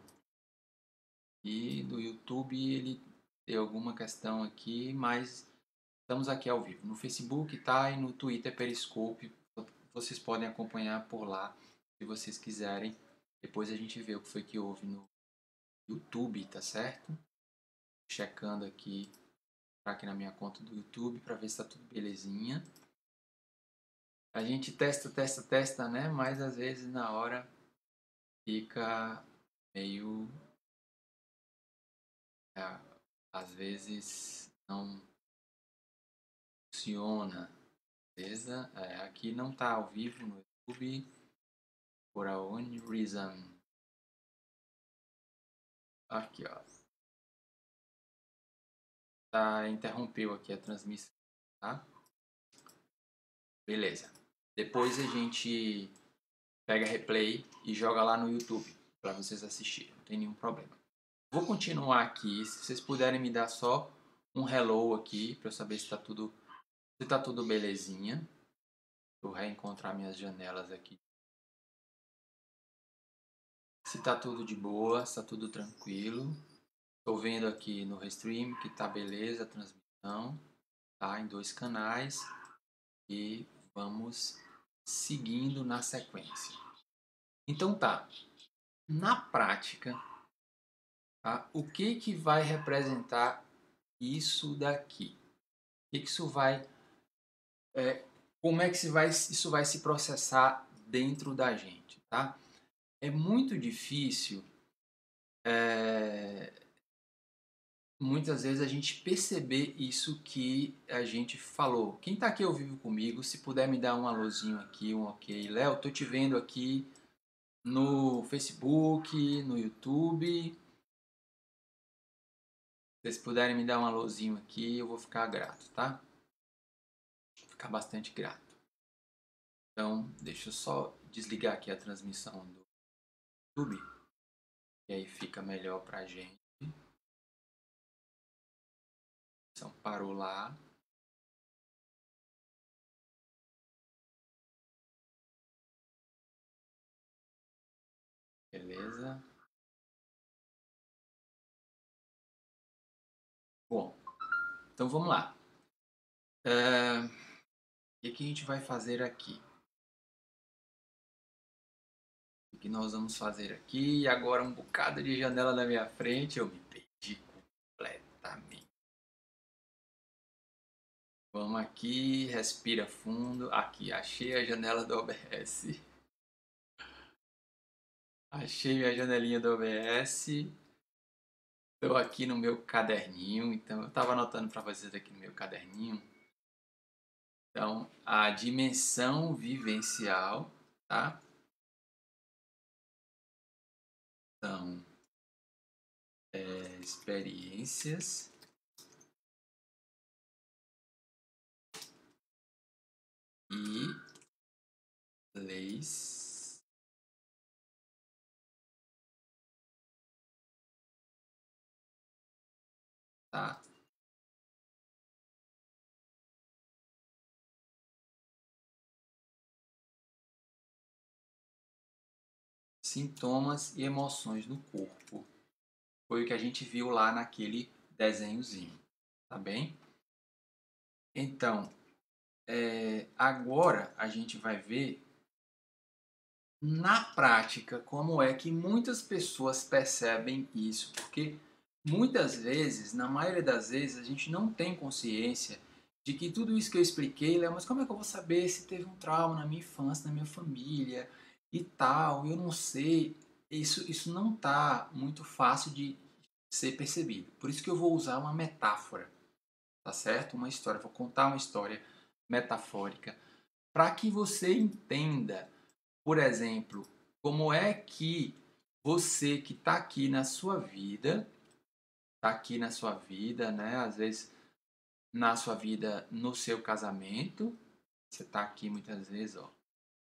E no YouTube ele tem alguma questão aqui, mas estamos aqui ao vivo. No Facebook, tá? E no Twitter Periscope, vocês podem acompanhar por lá, se vocês quiserem. Depois a gente vê o que foi que houve no YouTube, tá certo? Checando aqui na minha conta do YouTube para ver se tá tudo belezinha. A gente testa, né? Mas às vezes na hora fica meio É, às vezes não funciona, beleza? Aqui não tá ao vivo no YouTube, por algum reason. Aqui, ó. Interrompeu aqui a transmissão, tá? Beleza. Depois a gente pega replay e joga lá no YouTube para vocês assistirem, não tem nenhum problema. Vou continuar aqui, se vocês puderem me dar só um hello aqui para eu saber se tá tudo belezinha. Vou reencontrar minhas janelas aqui. Se tá tudo de boa, se tá tudo tranquilo. Estou vendo aqui no Restream que tá beleza a transmissão, tá em 2 canais e vamos seguindo na sequência. Então tá, na prática, tá? O que que vai representar isso daqui? O que que isso vai, como é que isso vai se processar dentro da gente, tá? É muito difícil, é, muitas vezes a gente perceber isso que a gente falou. Quem está aqui ao vivo comigo, se puder me dar um alôzinho aqui, um ok. Léo, tô te vendo aqui no Facebook, no YouTube. Se vocês puderem me dar um alôzinho aqui, eu vou ficar grato, tá? Vou ficar bastante grato. Então, deixa eu só desligar aqui a transmissão do YouTube, e aí fica melhor pra gente. Então, parou lá. Beleza. Bom, então vamos lá. O que a gente vai fazer aqui? O que nós vamos fazer aqui? E agora um bocado de janela na minha frente, eu me perdi completamente. Vamos aqui, respira fundo. Aqui, achei a janela do OBS. Achei minha janelinha do OBS. Estou aqui no meu caderninho, então eu estava anotando para vocês aqui no meu caderninho. Então, a dimensão vivencial, tá? Então, experiências e leis, tá? Sintomas e emoções no corpo. Foi o que a gente viu lá naquele desenhozinho, tá bem? Então, agora a gente vai ver na prática como é que muitas pessoas percebem isso, porque muitas vezes, na maioria das vezes, a gente não tem consciência de que tudo isso que eu expliquei, Léo, mas como é que eu vou saber se teve um trauma na minha infância, na minha família e tal? Eu não sei. Isso não está muito fácil de ser percebido. Por isso que eu vou usar uma metáfora, tá certo? Uma história. Vou contar uma história metafórica para que você entenda, por exemplo, como é que você que está aqui na sua vida, está aqui na sua vida, né? Às vezes na sua vida, no seu casamento, você está aqui muitas vezes, ó.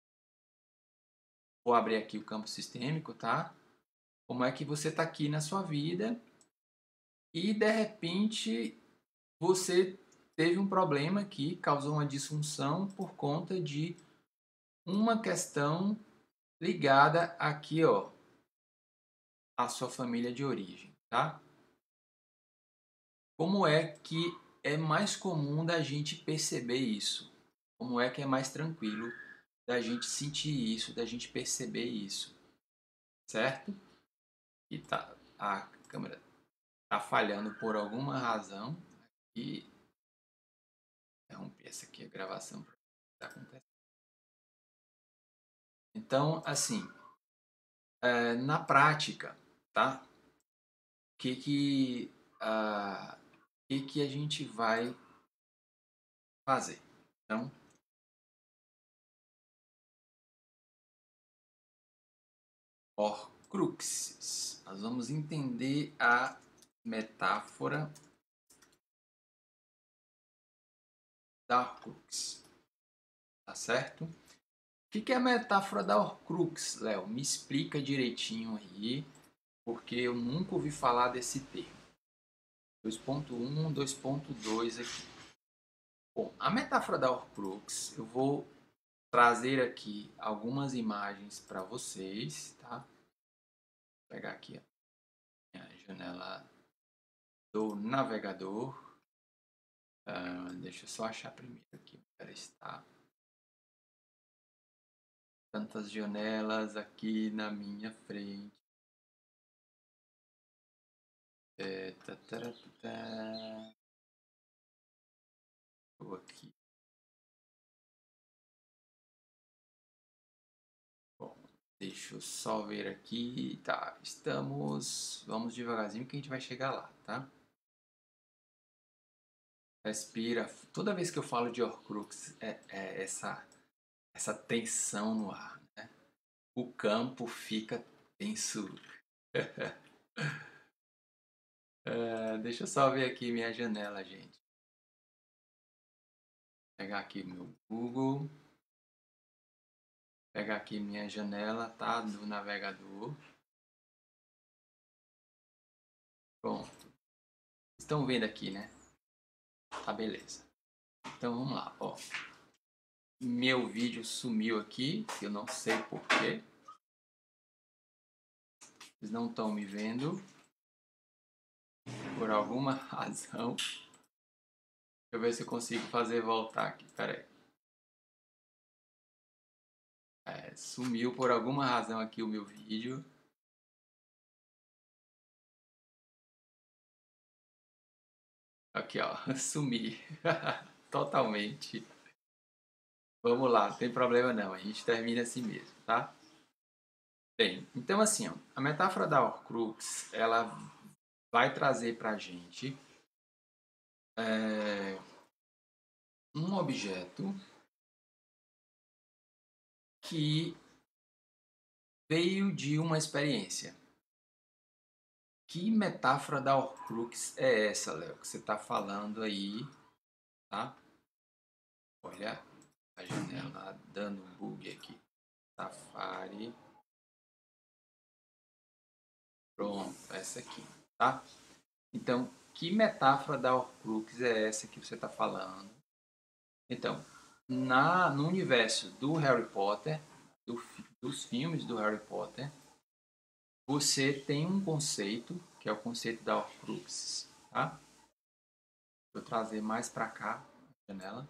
Vou abrir aqui o campo sistêmico, tá? Como é que você está aqui na sua vida e de repente você teve um problema que causou uma disfunção por conta de uma questão ligada aqui, ó, à sua família de origem, tá? Como é que é mais comum da gente perceber isso? Como é que é mais tranquilo da gente sentir isso, da gente perceber isso, certo? E tá, a câmera tá falhando por alguma razão e interromper essa aqui a gravação para tá acontecendo. Então, assim, na prática, tá? Que o que a gente vai fazer. Então, Horcruxes. Nós vamos entender a metáfora da Horcrux. Tá certo? O que é a metáfora da Horcrux, Léo? Me explica direitinho aí, porque eu nunca ouvi falar desse termo. 2.1, 2.2 aqui. Bom, a metáfora da Horcrux, eu vou trazer aqui algumas imagens para vocês, tá? Vou pegar aqui a minha janela do navegador. Deixa eu só achar primeiro aqui. Ela está. Tantas janelas aqui na minha frente. Estou aqui. Bom, deixa eu só ver aqui. Tá, estamos. Vamos devagarzinho que a gente vai chegar lá, tá? Respira. Toda vez que eu falo de Horcrux, é essa tensão no ar, né? O campo fica tenso. Deixa eu só ver aqui minha janela, gente. Pegar aqui meu Google. Pegar aqui minha janela, tá? Do navegador. Pronto. Estão vendo aqui, né? Tá, beleza. Então vamos lá, ó. Meu vídeo sumiu aqui, eu não sei porquê. Vocês não estão me vendo. Por alguma razão. Deixa eu ver se eu consigo fazer voltar aqui. Pera aí. Sumiu por alguma razão aqui o meu vídeo. Aqui, ó. Sumi. Totalmente. Vamos lá, não tem problema não. A gente termina assim mesmo, tá? Bem, então assim, ó, a metáfora da Horcrux, ela vai trazer pra gente um objeto que veio de uma experiência. Que metáfora da Horcrux é essa, Léo, que você está falando aí, tá? Olha a janela dando um bug aqui. Safari. Pronto, essa aqui, tá? Então, que metáfora da Horcrux é essa que você está falando? Então, no universo do Harry Potter, dos filmes do Harry Potter, você tem um conceito, que é o conceito da Horcrux, tá? Vou trazer mais para cá a janela.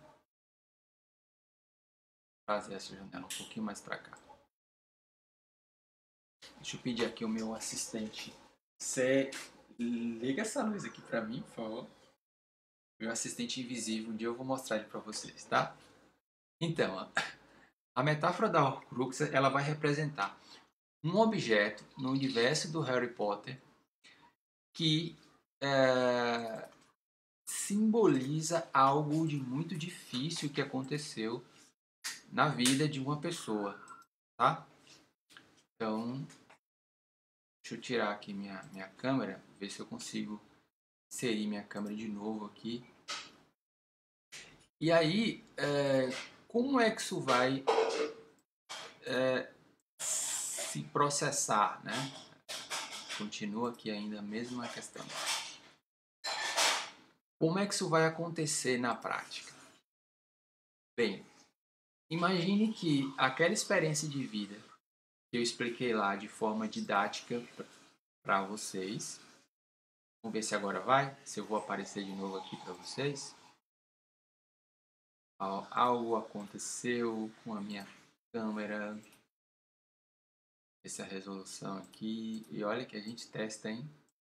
Trazer essa janela um pouquinho mais para cá. Deixa eu pedir aqui o meu assistente. Você liga essa luz aqui para mim, por favor. Meu assistente invisível, um dia eu vou mostrar ele para vocês, tá? Então, a metáfora da Horcrux, ela vai representar um objeto no universo do Harry Potter que simboliza algo de muito difícil que aconteceu na vida de uma pessoa, tá? Então, deixa eu tirar aqui minha câmera, ver se eu consigo inserir minha câmera de novo aqui. E aí, como é que isso vai se processar, né? Continua aqui ainda a mesma questão. Como é que isso vai acontecer na prática? Bem, imagine que aquela experiência de vida que eu expliquei lá de forma didática para vocês. Vamos ver se agora vai, se eu vou aparecer de novo aqui para vocês. Algo aconteceu com a minha câmera. Essa resolução aqui. E olha que a gente testa, hein?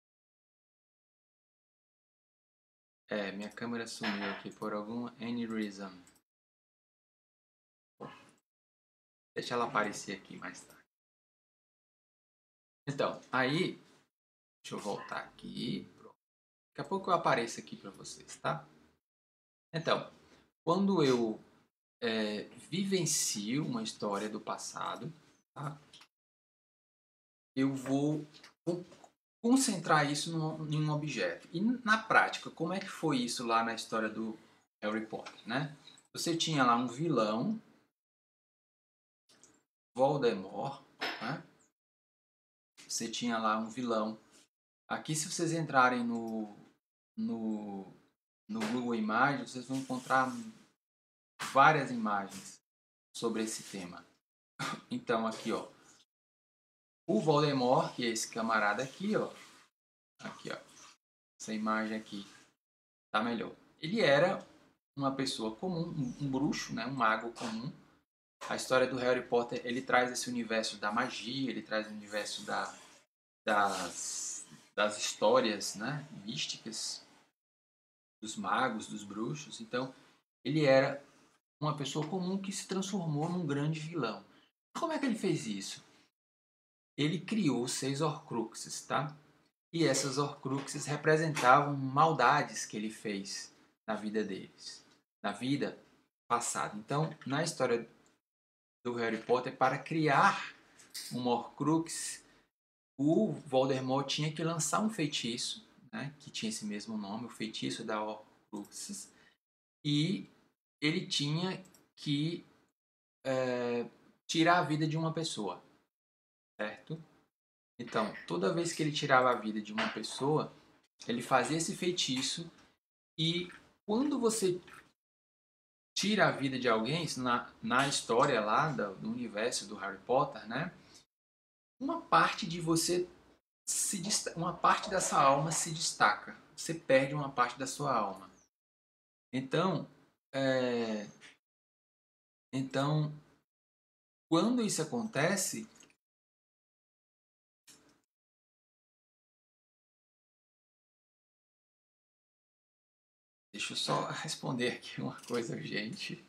Minha câmera sumiu aqui por algum any reason. Bom, deixa ela aparecer aqui mais tarde. Então, aí, deixa eu voltar aqui. Daqui a pouco eu apareço aqui para vocês, tá? Então, quando eu vivencio uma história do passado, tá? Eu vou concentrar isso em um objeto. E na prática, como é que foi isso lá na história do Harry Potter, né? Você tinha lá um vilão, Voldemort, né? Você tinha lá um vilão. Aqui, se vocês entrarem no, no Google Imagens, vocês vão encontrar várias imagens sobre esse tema. Então, aqui, ó, o Voldemort, que é esse camarada aqui, ó, essa imagem aqui, tá melhor. Ele era uma pessoa comum, um bruxo, né, um mago comum. A história do Harry Potter, ele traz esse universo da magia, ele traz o universo das histórias, né, místicas, dos magos, dos bruxos. Então, ele era uma pessoa comum que se transformou num grande vilão. Como é que ele fez isso? Ele criou 6 Horcruxes, tá? E essas Horcruxes representavam maldades que ele fez na vida deles, na vida passada. Então, na história do Harry Potter, para criar uma Horcrux, o Voldemort tinha que lançar um feitiço, né, que tinha esse mesmo nome, o feitiço da Horcruxes, e ele tinha que tirar a vida de uma pessoa, certo? Então, toda vez que ele tirava a vida de uma pessoa, ele fazia esse feitiço e quando você tira a vida de alguém, isso na história lá do universo do Harry Potter, né? Uma parte de você uma parte dessa alma se destaca. Você perde uma parte da sua alma. Então, é, então quando isso acontece, deixa eu só responder aqui uma coisa urgente.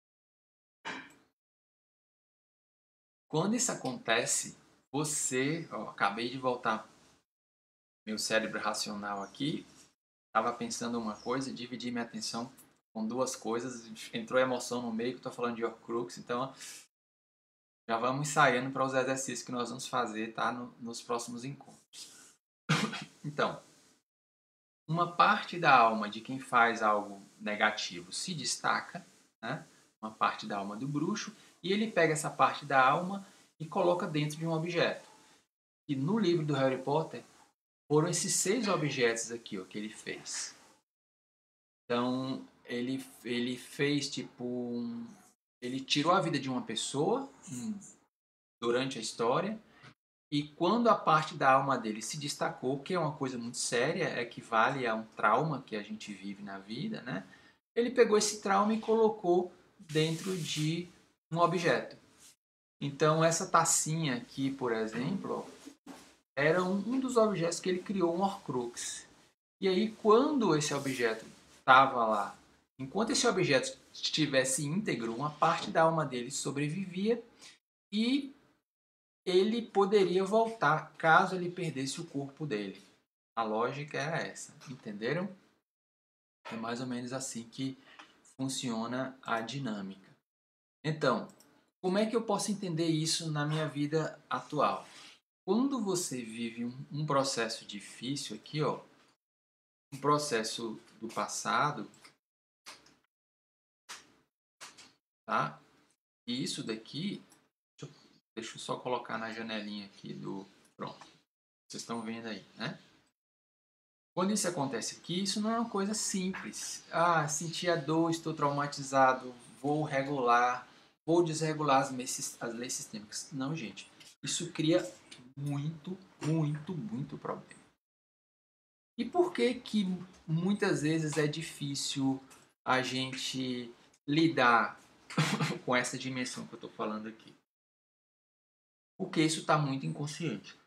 Quando isso acontece, você, ó, acabei de voltar meu cérebro racional aqui, estava pensando uma coisa, dividi minha atenção com duas coisas, entrou emoção no meio que estou falando de Horcrux, então já vamos ensaiando para os exercícios que nós vamos fazer, tá? Nos próximos encontros. Então, uma parte da alma de quem faz algo negativo se destaca, né? Uma parte da alma do bruxo, e ele pega essa parte da alma e coloca dentro de um objeto. E no livro do Harry Potter, foram esses 6 objetos aqui ó, que ele fez. Então, ele fez tipo ele tirou a vida de uma pessoa durante a história e quando a parte da alma dele se destacou, que é uma coisa muito séria, equivale a um trauma que a gente vive na vida, né? Ele pegou esse trauma e colocou dentro de um objeto. Então, essa tacinha aqui, por exemplo, era um dos objetos que ele criou, um Horcrux. E aí, quando esse objeto estava lá, enquanto esse objeto estivesse íntegro, uma parte da alma dele sobrevivia e ele poderia voltar caso ele perdesse o corpo dele. A lógica era essa, entenderam? É mais ou menos assim que funciona a dinâmica. Então, como é que eu posso entender isso na minha vida atual? Quando você vive um processo difícil aqui, ó, um processo do passado, tá? E isso daqui, deixa eu só colocar na janelinha aqui do... Pronto, vocês estão vendo aí, né? Quando isso acontece aqui, isso não é uma coisa simples. Ah, senti a dor, estou traumatizado, vou regular, vou desregular as leis sistêmicas. Não, gente. Isso cria muito, muito, muito problema. E por que que muitas vezes é difícil a gente lidar com essa dimensão que eu estou falando aqui? Porque isso está muito inconsciente.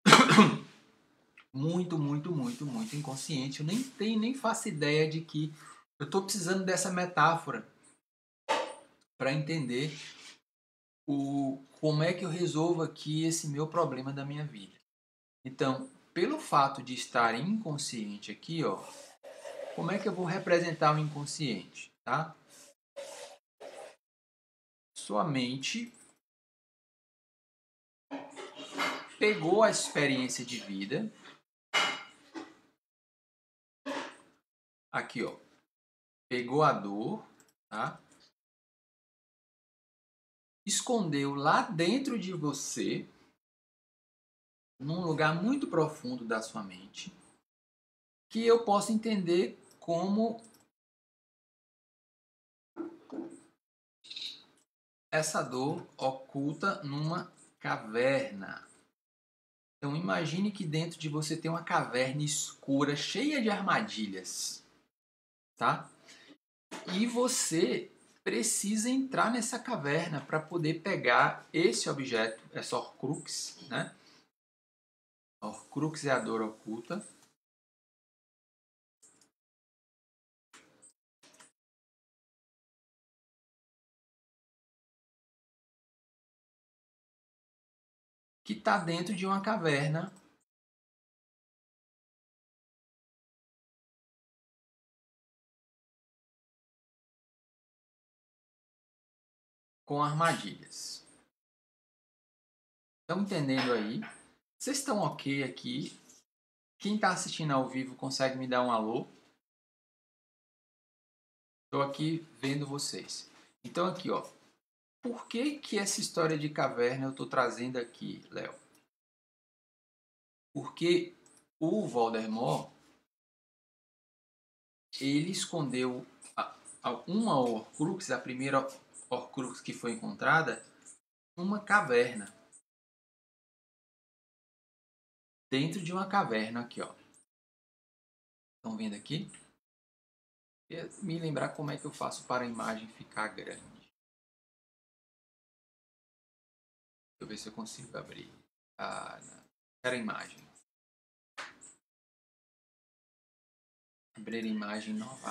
Muito, muito, muito, muito inconsciente. Eu nem tenho, nem faço ideia de que eu estou precisando dessa metáfora para entender como é que eu resolvo aqui esse meu problema da minha vida. Então, pelo fato de estar inconsciente aqui, ó, como é que eu vou representar o inconsciente, tá? Sua mente pegou a experiência de vida, aqui, ó, pegou a dor, tá? Escondeu lá dentro de você, num lugar muito profundo da sua mente, que eu posso entender como essa dor oculta numa caverna. Então imagine que dentro de você tem uma caverna escura, cheia de armadilhas, tá? E você precisa entrar nessa caverna para poder pegar esse objeto, essa Horcrux, né? A Horcrux é a dor oculta. Que está dentro de uma caverna com armadilhas. Estão entendendo aí? Vocês estão ok aqui? Quem está assistindo ao vivo consegue me dar um alô? Estou aqui vendo vocês. Então aqui, ó. Por que que essa história de caverna eu estou trazendo aqui, Léo? Porque o Voldemort, ele escondeu uma Horcrux, a primeira Horcrux que foi encontrada, numa caverna. Dentro de uma caverna aqui, ó. Estão vendo aqui? Me lembrar como é que eu faço para a imagem ficar grande. Deixa eu ver se eu consigo abrir. Era a imagem. Abrir a imagem nova.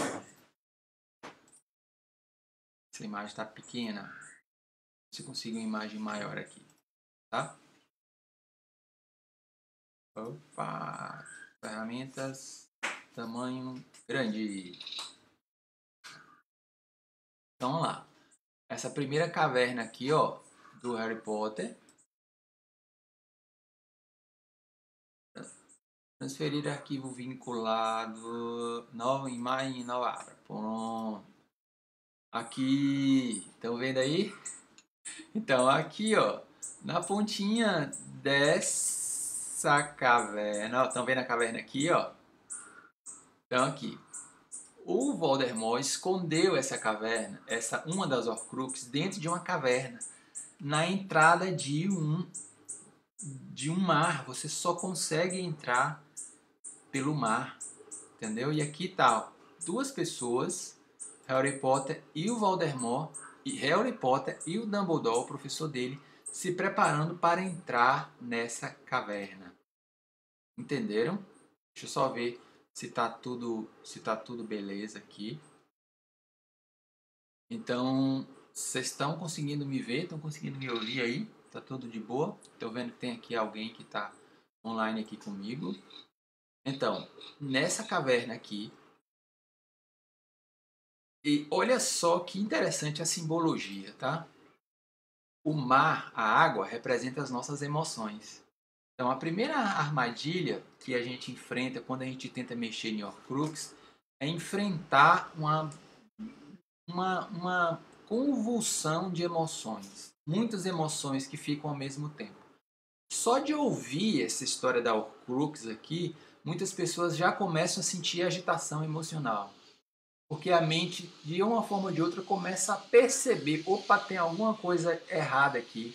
Essa imagem está pequena. Se eu consigo uma imagem maior aqui, tá? Opa! Ferramentas, tamanho grande. Então, vamos lá. Essa primeira caverna aqui, ó, do Harry Potter. Transferir arquivo vinculado. Nova imagem, nova aba. Pronto. Aqui, estão vendo aí? Então, aqui, ó, na pontinha dessa caverna, estão vendo a caverna aqui, ó? Então, aqui, o Voldemort escondeu essa caverna, uma das Horcruxes, dentro de uma caverna, na entrada de um mar. Você só consegue entrar pelo mar, entendeu? E aqui tá, ó, duas pessoas, Harry Potter e o Voldemort, e Harry Potter e o Dumbledore, o professor dele, se preparando para entrar nessa caverna. Entenderam? Deixa eu só ver se tá tudo beleza aqui. Então, vocês estão conseguindo me ver? Estão conseguindo me ouvir aí? Tá tudo de boa? Estou vendo que tem aqui alguém que está online aqui comigo. Então, nessa caverna aqui, e olha só que interessante a simbologia, tá? O mar, a água, representa as nossas emoções. Então, a primeira armadilha que a gente enfrenta quando a gente tenta mexer em Horcrux é enfrentar uma convulsão de emoções. Muitas emoções que ficam ao mesmo tempo. Só de ouvir essa história da Horcrux aqui, muitas pessoas já começam a sentir agitação emocional. Porque a mente, de uma forma ou de outra, começa a perceber, opa, tem alguma coisa errada aqui,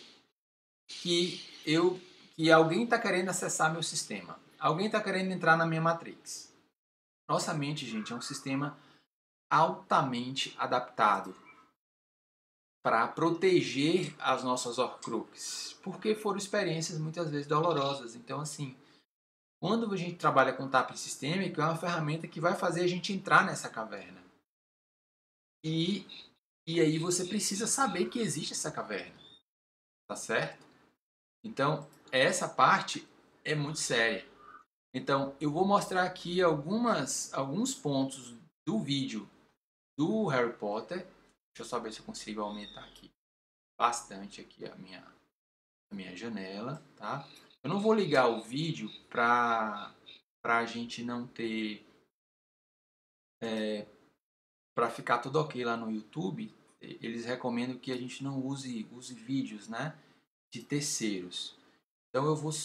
que alguém está querendo acessar meu sistema. Alguém está querendo entrar na minha Matrix. Nossa mente, gente, é um sistema altamente adaptado para proteger as nossas Horcruxes, porque foram experiências muitas vezes dolorosas. Então, assim, quando a gente trabalha com tapping sistêmico, é uma ferramenta que vai fazer a gente entrar nessa caverna. E aí você precisa saber que existe essa caverna, tá certo? Então, essa parte é muito séria. Então, eu vou mostrar aqui alguns pontos do vídeo do Harry Potter. Deixa eu só ver se eu consigo aumentar aqui bastante aqui a minha janela, tá? Eu não vou ligar o vídeo para a gente não ter, para ficar tudo ok lá no YouTube. Eles recomendam que a gente não use vídeos, né, de terceiros. Então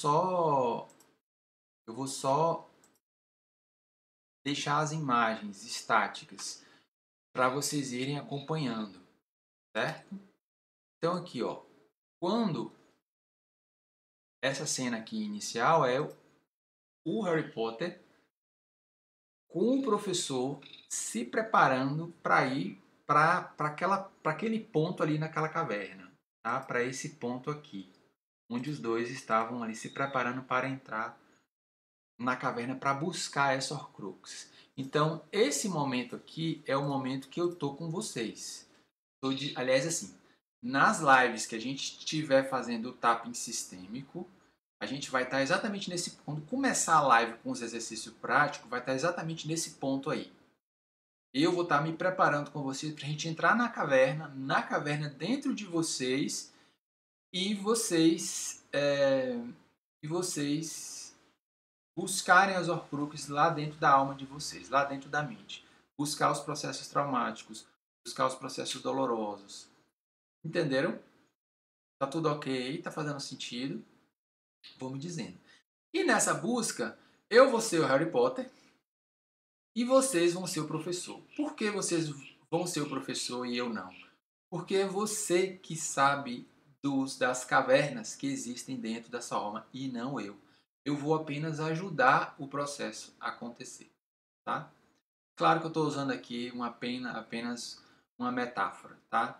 eu vou só deixar as imagens estáticas para vocês irem acompanhando, certo? Então aqui, ó, quando essa cena aqui inicial é o Harry Potter com o professor se preparando para ir para aquele ponto ali naquela caverna, tá? Para esse ponto aqui, onde os dois estavam ali se preparando para entrar na caverna para buscar essa Horcrux. Então, esse momento aqui é o momento que eu tô com vocês. Aliás, assim, nas lives que a gente estiver fazendo o tapping sistêmico, a gente vai estar exatamente nesse ponto. Quando começar a live com os exercícios práticos, vai estar exatamente nesse ponto aí. Eu vou estar me preparando com vocês para a gente entrar na caverna dentro de vocês e vocês buscarem as Horcruxes lá dentro da alma de vocês, lá dentro da mente. Buscar os processos traumáticos, buscar os processos dolorosos. Entenderam? Tá tudo ok? Tá fazendo sentido? Vou me dizendo. E nessa busca, eu vou ser o Harry Potter e vocês vão ser o professor. Por que vocês vão ser o professor e eu não? Porque é você que sabe das cavernas que existem dentro dessa alma e não eu. Eu vou apenas ajudar o processo a acontecer, tá? Claro que eu estou usando aqui apenas uma metáfora, tá?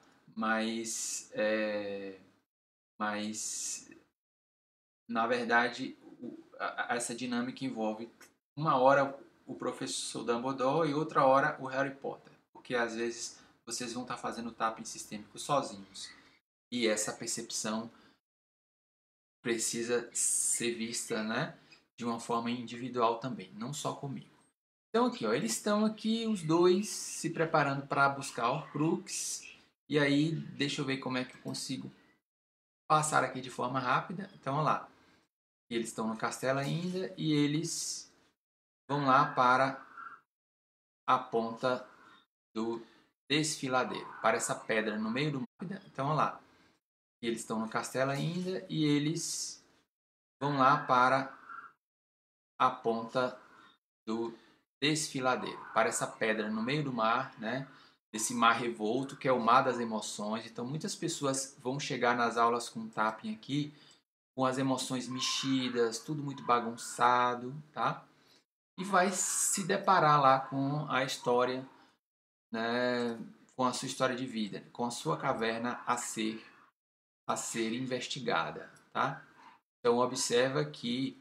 Mas na verdade, essa dinâmica envolve uma hora o professor Dumbledore e outra hora o Harry Potter. Porque às vezes vocês vão estar fazendo tapping sistêmico sozinhos. E essa percepção precisa ser vista, né, de uma forma individual também, não só comigo. Então aqui, ó, eles estão aqui, os dois, se preparando para buscar o Horcrux. E aí, deixa eu ver como é que eu consigo passar aqui de forma rápida. Então, olha lá. Eles estão no castelo ainda e eles vão lá para a ponta do desfiladeiro, para essa pedra no meio do mar. Então, olha lá. Eles estão no castelo ainda e eles vão lá para a ponta do desfiladeiro, para essa pedra no meio do mar, né? Esse mar revolto, que é o mar das emoções. Então, muitas pessoas vão chegar nas aulas com tapping aqui com as emoções mexidas, tudo muito bagunçado, tá? E vai se deparar lá com a história, né, com a sua história de vida, com a sua caverna a ser investigada, tá? Então observa que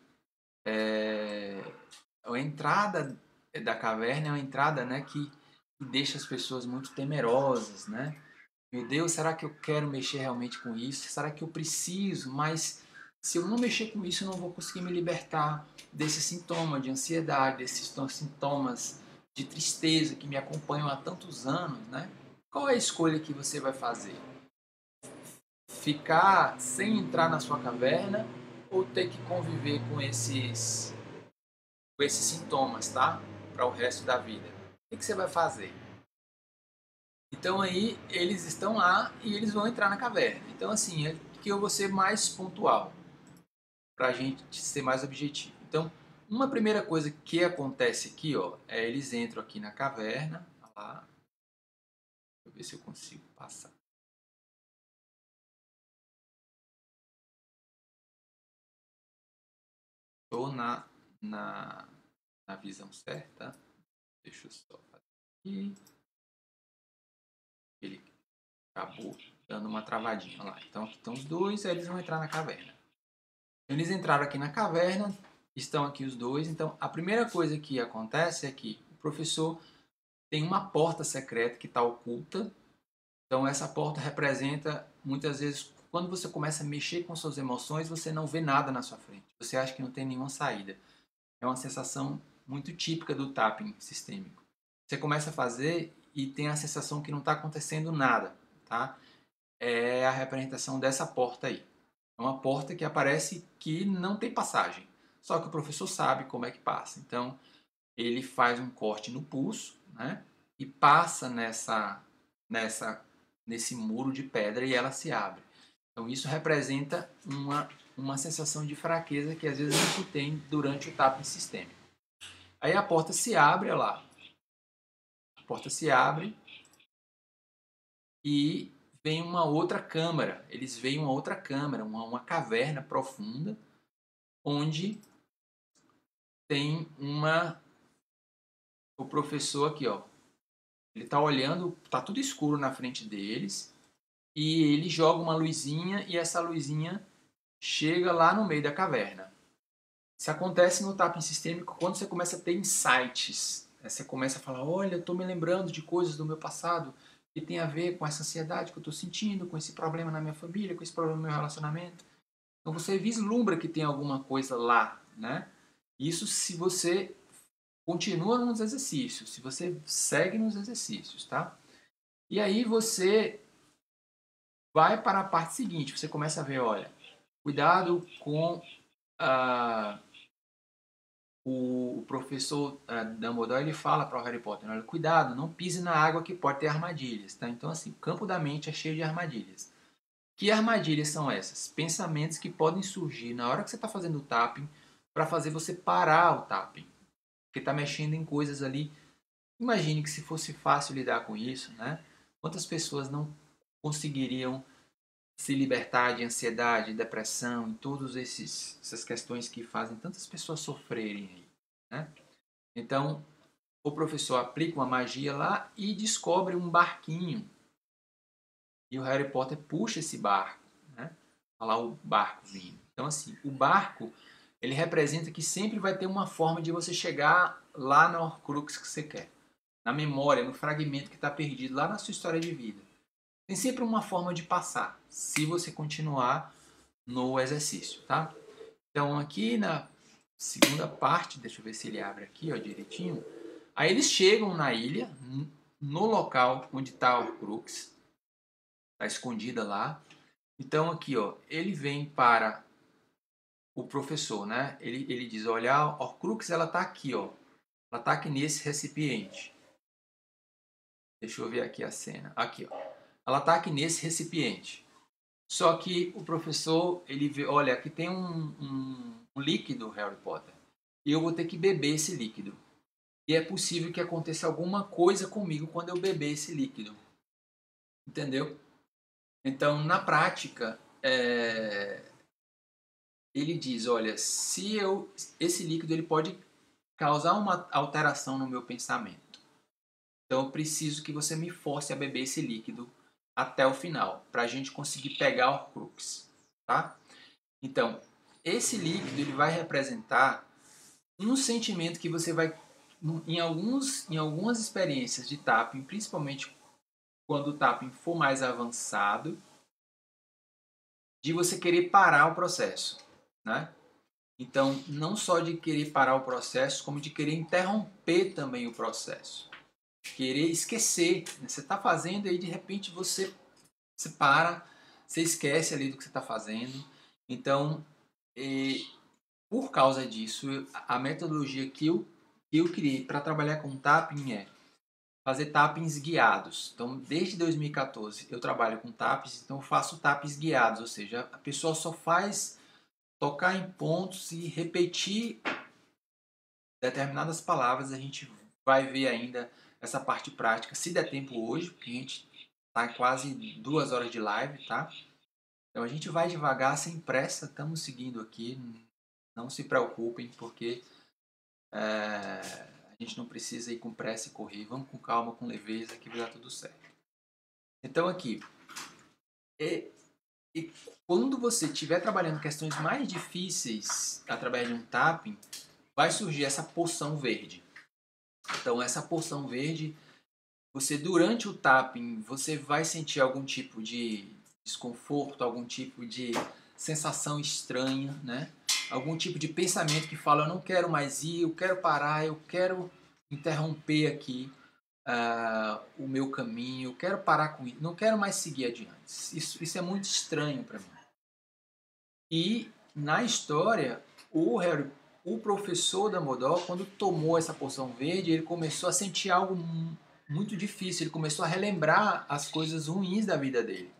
a entrada da caverna é uma entrada, né, que deixa as pessoas muito temerosas, né? Meu Deus, será que eu quero mexer realmente com isso? Será que eu preciso? Mas se eu não mexer com isso, eu não vou conseguir me libertar desse sintoma de ansiedade, desses sintomas de tristeza que me acompanham há tantos anos, né? Qual é a escolha que você vai fazer? Ficar sem entrar na sua caverna ou ter que conviver com esses sintomas, tá? Para o resto da vida. O que você vai fazer? Então aí eles estão lá e eles vão entrar na caverna. Então assim, que eu vou ser mais pontual para a gente ser mais objetivo. Então, uma primeira coisa que acontece aqui, ó, é eles entram aqui na caverna. Olha lá, deixa eu ver se eu consigo passar. Estou na visão certa. Deixa eu só fazer aqui. Ele acabou dando uma travadinha lá. Então aqui estão os dois, aí eles vão entrar na caverna. Eles entraram aqui na caverna, estão aqui os dois. Então, a primeira coisa que acontece é que o professor tem uma porta secreta que está oculta. Então, essa porta representa, muitas vezes, quando você começa a mexer com suas emoções, você não vê nada na sua frente. Você acha que não tem nenhuma saída. é uma sensação muito típica do tapping sistêmico. Você começa a fazer e tem a sensação que não está acontecendo nada, tá? É a representação dessa porta aí. É uma porta que aparece que não tem passagem. Só que o professor sabe como é que passa. Então, ele faz um corte no pulso, né? E passa nesse muro de pedra e ela se abre. Então, isso representa uma sensação de fraqueza que às vezes a gente tem durante o tapping sistêmico. Aí a porta se abre, olha lá. A porta se abre e vem uma outra câmara. Eles veem uma outra câmara, uma caverna profunda, onde tem o professor aqui, ó. Ele está olhando, tá tudo escuro na frente deles, e ele joga uma luzinha e essa luzinha chega lá no meio da caverna. Isso acontece no tapping sistêmico quando você começa a ter insights. Você começa a falar, olha, eu estou me lembrando de coisas do meu passado que tem a ver com essa ansiedade que eu estou sentindo, com esse problema na minha família, com esse problema no meu relacionamento. Então você vislumbra que tem alguma coisa lá, né? Isso se você continua nos exercícios, se você segue nos exercícios, tá? E aí você vai para a parte seguinte, você começa a ver, olha, cuidado com o professor Dumbledore, ele fala para o Harry Potter, olha, cuidado, não pise na água que pode ter armadilhas, tá? Então assim, o campo da mente é cheio de armadilhas. Que armadilhas são essas? Pensamentos que podem surgir na hora que você está fazendo o tapping para fazer você parar o tapping, porque está mexendo em coisas ali. Imagine que se fosse fácil lidar com isso, né? Quantas pessoas não conseguiriam se libertar de ansiedade, depressão e todas essas questões que fazem tantas pessoas sofrerem, né? Então, o professor aplica uma magia lá e descobre um barquinho. E o Harry Potter puxa esse barco, né? Olha lá o barco vindo. Então, assim, o barco, ele representa que sempre vai ter uma forma de você chegar lá na Horcrux que você quer. Na memória, no fragmento que está perdido lá na sua história de vida. Tem sempre uma forma de passar, se você continuar no exercício, tá? Então aqui na segunda parte, deixa eu ver se ele abre aqui, ó, direitinho. Aí eles chegam na ilha, no local onde está a Horcrux, está escondida lá. Então aqui, ó, ele vem para o professor, né? Ele diz, olha, a Horcrux ela está aqui, ó. Ela está aqui nesse recipiente. Deixa eu ver aqui a cena. Aqui, ó. Ela está aqui nesse recipiente. Só que o professor, ele vê, olha, aqui tem um líquido, Harry Potter, e eu vou ter que beber esse líquido. E é possível que aconteça alguma coisa comigo quando eu beber esse líquido. Entendeu? Então, na prática, ele diz, olha, esse líquido ele pode causar uma alteração no meu pensamento. Então, eu preciso que você me force a beber esse líquido até o final, para a gente conseguir pegar o Horcrux, tá? Então, esse líquido ele vai representar um sentimento que você vai, em algumas experiências de tapping, principalmente quando o tapping for mais avançado, de você querer parar o processo, né? Então, não só de querer parar o processo, como de querer interromper também o processo. Querer esquecer. Né? Você está fazendo e de repente você para, você esquece ali do que você está fazendo. Então, por causa disso, a metodologia que eu criei para trabalhar com tapping é fazer tappings guiados. Então, desde 2014 eu trabalho com tappings, então eu faço tappings guiados, ou seja, a pessoa só faz tocar em pontos e repetir determinadas palavras. A gente vai ver ainda essa parte prática, se der tempo hoje, porque a gente está quase 2 horas de live, tá? Então a gente vai devagar, sem pressa, estamos seguindo aqui, não se preocupem, porque a gente não precisa ir com pressa e correr, vamos com calma, com leveza, que vai dar tudo certo. Então aqui, e quando você estiver trabalhando questões mais difíceis através de um tapping, vai surgir essa porção verde. Então essa porção verde, você durante o tapping, você vai sentir algum tipo de desconforto, algum tipo de sensação estranha, né? algum tipo de pensamento que fala, eu não quero mais ir, eu quero parar, eu quero interromper aqui o meu caminho, eu quero parar com isso, não quero mais seguir adiante. Isso é muito estranho para mim. E na história, o professor Dumbledore, quando tomou essa poção verde, ele começou a sentir algo muito difícil, ele começou a relembrar as coisas ruins da vida dele.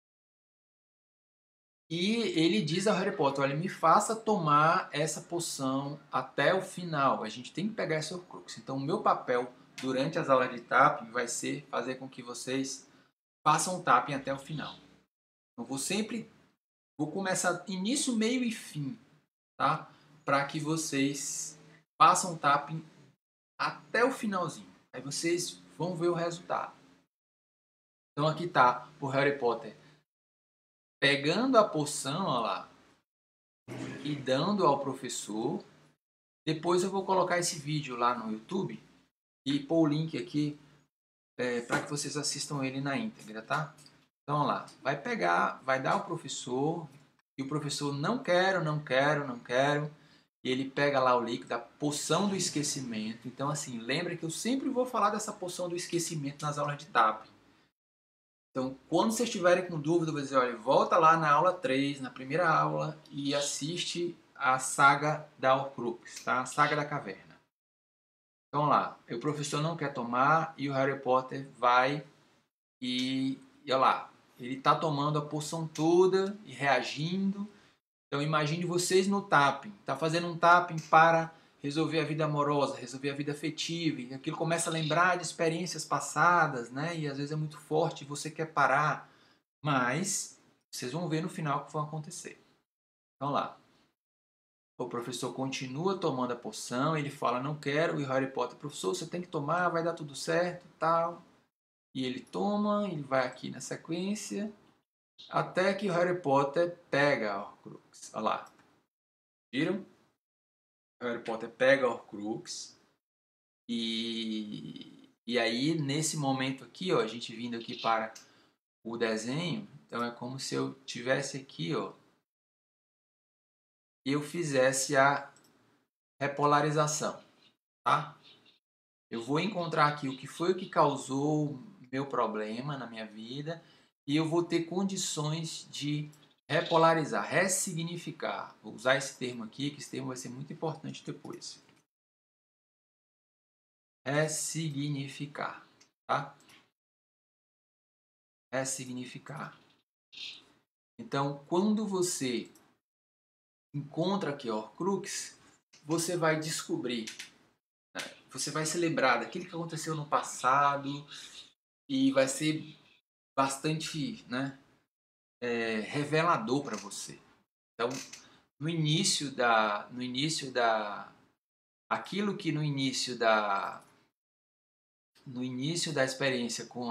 E ele diz ao Harry Potter, olha, me faça tomar essa poção até o final. A gente tem que pegar esse Horcrux. Então, o meu papel durante as aulas de tapping vai ser fazer com que vocês façam o tapping até o final. Eu vou começar início, meio e fim, tá? Para que vocês façam o tapping até o finalzinho. Aí vocês vão ver o resultado. Então, aqui tá o Harry Potter pegando a poção, ó lá, e dando ao professor. Depois eu vou colocar esse vídeo lá no YouTube e pôr o link aqui para que vocês assistam ele na íntegra, tá? Então lá, vai pegar, vai dar ao professor e o professor não quero, não quero, não quero. E ele pega lá o líquido da poção do esquecimento. Então assim, lembra que eu sempre vou falar dessa poção do esquecimento nas aulas de TAP. Então, quando vocês estiverem com dúvida, vou dizer, olha, volta lá na aula 3, na primeira aula, e assiste a saga da Horcrux, tá? A saga da caverna. Então lá, o professor não quer tomar e o Harry Potter vai e olha lá, ele está tomando a poção toda e reagindo. Então imagine vocês no tapping, tá fazendo um tapping para resolver a vida amorosa, resolver a vida afetiva, e aquilo começa a lembrar de experiências passadas, né? E às vezes é muito forte, você quer parar, mas vocês vão ver no final o que vai acontecer. Então lá, o professor continua tomando a poção, ele fala, não quero, e o Harry Potter, professor, você tem que tomar, vai dar tudo certo, tal. E ele toma, ele vai aqui na sequência, até que o Harry Potter pega a Horcrux. Olha lá, viram? O Harry Potter pega a Horcrux, e aí, nesse momento aqui, ó, a gente vindo aqui para o desenho, então é como se eu tivesse aqui, ó, e eu fizesse a repolarização, tá? Eu vou encontrar aqui o que foi o que causou o meu problema na minha vida e eu vou ter condições de repolarizar, ressignificar. Vou usar esse termo aqui, que esse termo vai ser muito importante depois. Ressignificar, tá? Ressignificar. Então, quando você encontra aqui a Horcrux, você vai descobrir, né? Você vai se lembrar daquilo que aconteceu no passado e vai ser bastante, né, revelador para você. Então, no início da, aquilo que no início da experiência com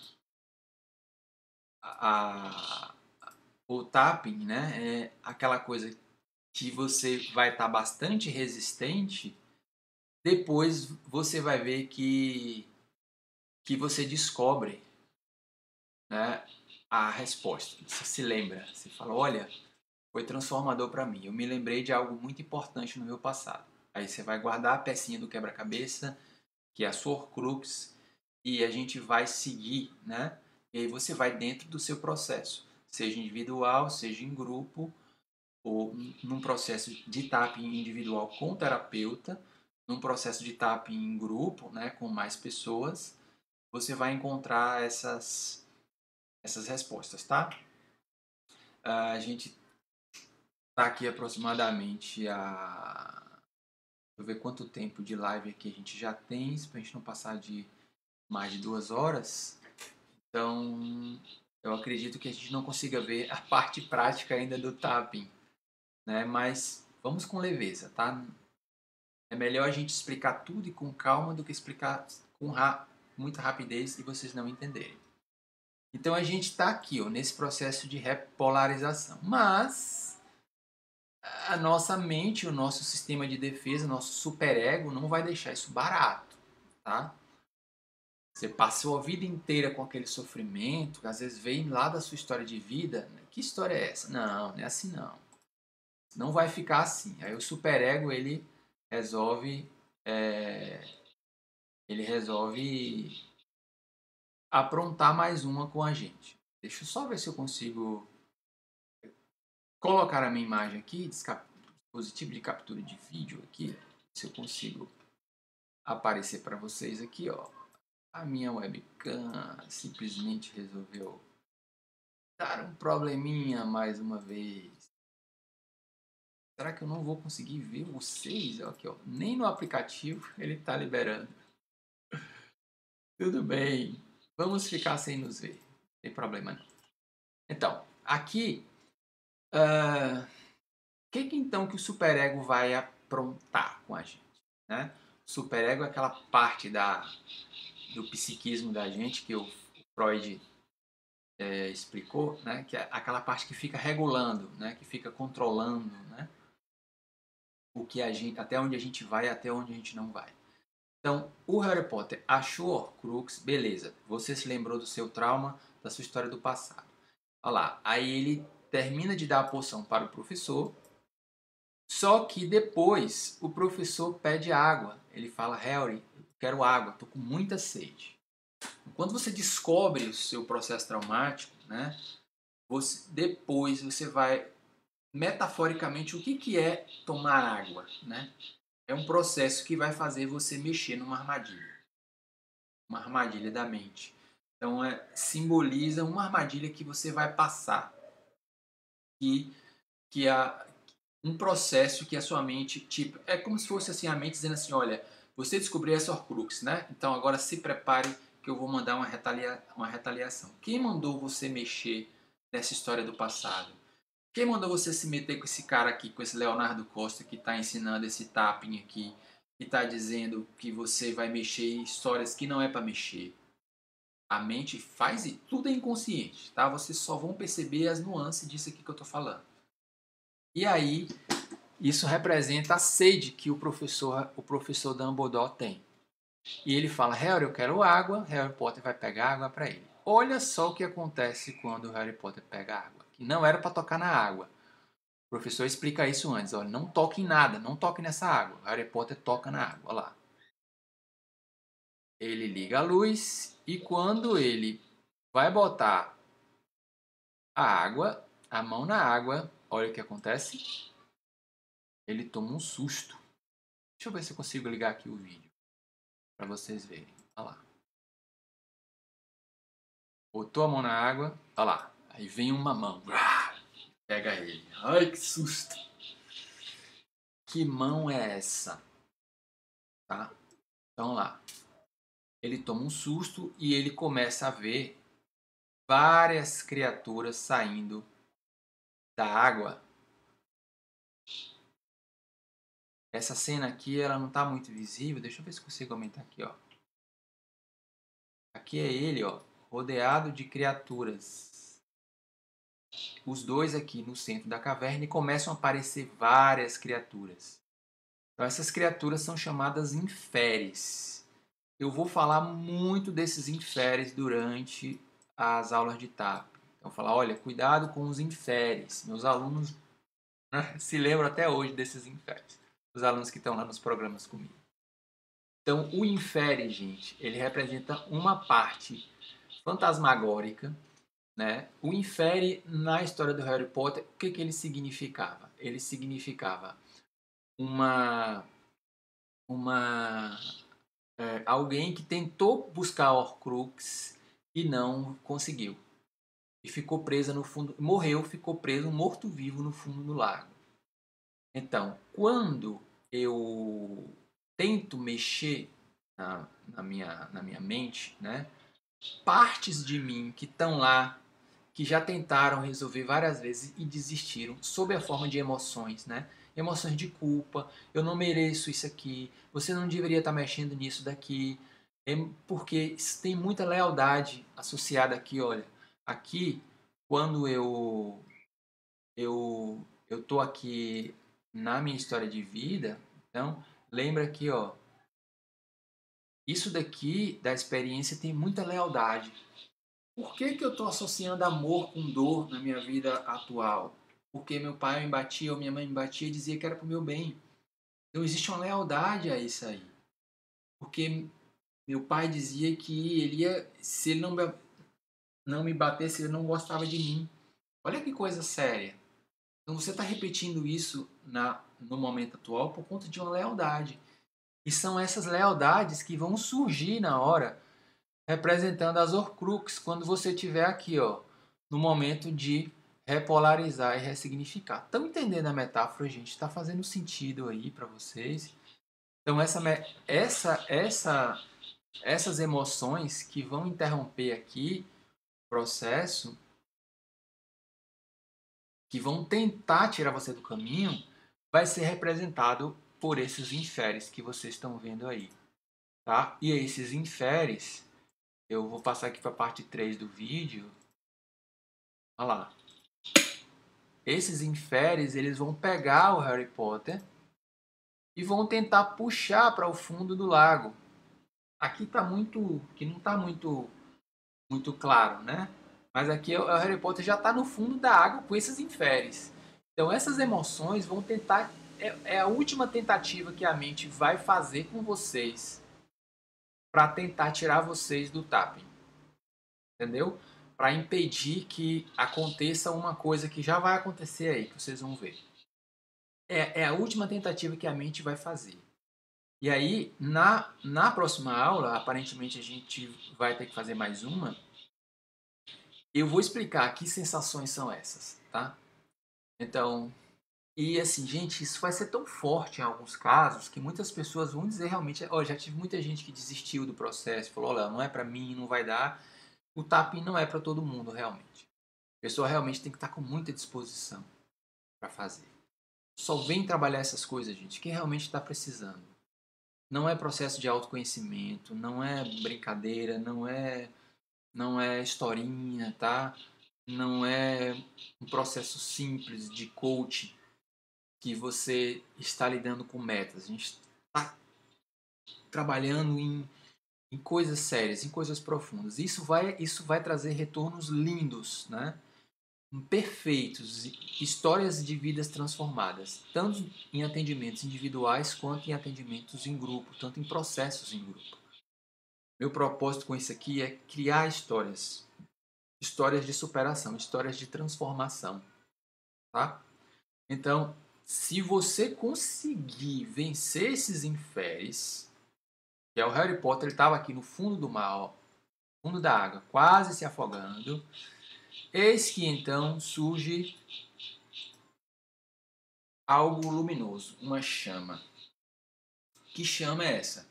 a o tapping, né, é aquela coisa que você vai estar bastante resistente, depois você vai ver que você descobre, né, a resposta. Você se lembra, você fala, olha, foi transformador para mim. Eu me lembrei de algo muito importante no meu passado. Aí você vai guardar a pecinha do quebra-cabeça, que é a sua Horcrux, e a gente vai seguir, né? E aí você vai dentro do seu processo, seja individual, seja em grupo, ou num processo de tapping individual com o terapeuta, num processo de tapping em grupo, né, com mais pessoas, você vai encontrar essas respostas, tá? A gente tá aqui aproximadamente a... Deixa eu ver quanto tempo de live aqui a gente já tem, pra gente não passar de mais de 2 horas. Então, eu acredito que a gente não consiga ver a parte prática ainda do tapping, né? Mas vamos com leveza, tá? É melhor a gente explicar tudo e com calma do que explicar com muita rapidez e vocês não entenderem. Então a gente está aqui, ó, nesse processo de repolarização. Mas a nossa mente, o nosso sistema de defesa, o nosso superego não vai deixar isso barato, tá? Você passou a vida inteira com aquele sofrimento, que às vezes vem lá da sua história de vida. Que história é essa? Não, não é assim não. Não vai ficar assim. Aí o superego, resolve, ele resolve aprontar mais uma com a gente. Deixa eu só ver se eu consigo colocar a minha imagem aqui, dispositivo de captura de vídeo aqui, se eu consigo aparecer para vocês aqui, ó. A minha webcam simplesmente resolveu dar um probleminha mais uma vez. Será que eu não vou conseguir ver vocês? Aqui, ó. Nem no aplicativo ele está liberando. Tudo bem. Vamos ficar sem nos ver. Não tem problema não. Então, aqui, que então que o superego vai aprontar com a gente? Né? O superego é aquela parte do psiquismo da gente que o Freud explicou, né? Que é aquela parte que fica regulando, né? Que fica controlando, né? O que a gente, até onde a gente vai e até onde a gente não vai. Então, o Harry Potter achou Horcrux, beleza. Você se lembrou do seu trauma, da sua história do passado. Olha lá, aí ele termina de dar a poção para o professor, só que depois o professor pede água. Ele fala, Harry, eu quero água, estou com muita sede. Quando você descobre o seu processo traumático, né, depois você vai, metaforicamente, o que é tomar água, né? É um processo que vai fazer você mexer numa armadilha. Uma armadilha da mente. Então, simboliza uma armadilha que você vai passar. Que é um processo que a sua mente... Tipo, é como se fosse assim, a mente dizendo assim, olha, você descobriu essa Horcrux, né? Então, agora se prepare que eu vou mandar uma retaliação. Quem mandou você mexer nessa história do passado? Quem mandou você se meter com esse cara aqui, com esse Leonardo Costa, que está ensinando esse tapping aqui, que está dizendo que você vai mexer em histórias que não é para mexer? A mente faz e tudo é inconsciente, tá? Vocês só vão perceber as nuances disso aqui que eu estou falando. E aí, isso representa a sede que o professor Dumbledore tem. E ele fala, Harry, eu quero água. Harry Potter vai pegar água para ele. Olha só o que acontece quando o Harry Potter pega água. Que não era para tocar na água. O professor explica isso antes. Olha, não toque em nada, não toque nessa água. O Harry Potter toca na água. Olha lá. Ele liga a luz e quando ele vai botar a mão na água, olha o que acontece. Ele toma um susto. Deixa eu ver se eu consigo ligar aqui o vídeo para vocês verem. Olha lá. Botou a mão na água, olha lá. Aí vem uma mão. Pega ele. Ai, que susto. Que mão é essa? Tá? Então lá. Ele toma um susto e ele começa a ver várias criaturas saindo da água. Essa cena aqui, ela não está muito visível. Deixa eu ver se consigo aumentar aqui, ó. Aqui é ele, ó, rodeado de criaturas. Os dois aqui no centro da caverna e começam a aparecer várias criaturas. Então essas criaturas são chamadas inferes. Eu vou falar muito desses inferes durante as aulas de TAP. Então falar, olha, cuidado com os inferes. Meus alunos se lembram até hoje desses inferes. Os alunos que estão lá nos programas comigo. Então, o infere, gente, ele representa uma parte fantasmagórica, né? O infere, na história do Harry Potter, o que ele significava? Ele significava alguém que tentou buscar Horcrux e não conseguiu. E ficou presa no fundo, morreu, ficou preso, morto-vivo no fundo do lago. Então, quando eu tento mexer na minha mente, né? Partes de mim que estão lá, que já tentaram resolver várias vezes e desistiram, sob a forma de emoções, né? Emoções de culpa, eu não mereço isso aqui, você não deveria estar mexendo nisso daqui, porque tem muita lealdade associada aqui, olha. Aqui, quando eu tô aqui na minha história de vida, então, lembra aqui, ó, isso daqui da experiência tem muita lealdade. Por que eu estou associando amor com dor na minha vida atual? porque meu pai me batia ou minha mãe me batia e dizia que era pro meu bem. Então existe uma lealdade a isso aí. Porque meu pai dizia que ele ia, se ele não me batesse, ele não gostava de mim. Olha que coisa séria. Então você está repetindo isso no momento atual por conta de uma lealdade. E são essas lealdades que vão surgir na hora, representando as Horcruxes, quando você estiver aqui, ó, no momento de repolarizar e ressignificar. Estão entendendo a metáfora, gente? Está fazendo sentido aí para vocês? Então essas emoções que vão interromper aqui o processo, que vão tentar tirar você do caminho, vai ser representado por esses inferes que vocês estão vendo aí, tá? E esses inferes, eu vou passar aqui para a parte 3 do vídeo. Olha lá. Esses inferes, eles vão pegar o Harry Potter e vão tentar puxar para o fundo do lago. Aqui tá muito, que não está muito claro, né? Mas aqui o Harry Potter já está no fundo da água com esses inferes. Então essas emoções vão tentar, é a última tentativa que a mente vai fazer com vocês para tentar tirar vocês do tapping, entendeu? Para impedir que aconteça uma coisa que já vai acontecer aí, que vocês vão ver. É a última tentativa que a mente vai fazer. E aí, na próxima aula, aparentemente a gente vai ter que fazer mais uma. Eu vou explicar que sensações são essas, tá? Então, e assim, gente, isso vai ser tão forte em alguns casos que muitas pessoas vão dizer realmente, ó, já tive muita gente que desistiu do processo, falou, olha, não é para mim, não vai dar. O tapping não é para todo mundo, realmente. A pessoa realmente tem que estar com muita disposição para fazer. Só vem trabalhar essas coisas, gente, quem realmente está precisando. Não é processo de autoconhecimento, não é brincadeira, não é historinha, tá? Não é um processo simples de coaching que você está lidando com metas. A gente está trabalhando em coisas sérias, em coisas profundas. Isso vai trazer retornos lindos, né? Perfeitos, histórias de vidas transformadas, tanto em atendimentos individuais quanto em atendimentos em grupo, tanto em processos em grupo. Meu propósito com isso aqui é criar histórias, histórias de superação, histórias de transformação, tá? Então, se você conseguir vencer esses inferes, que é o Harry Potter, ele estava aqui no fundo do mar, ó, fundo da água, quase se afogando. Eis que então surge algo luminoso, uma chama. Que chama é essa?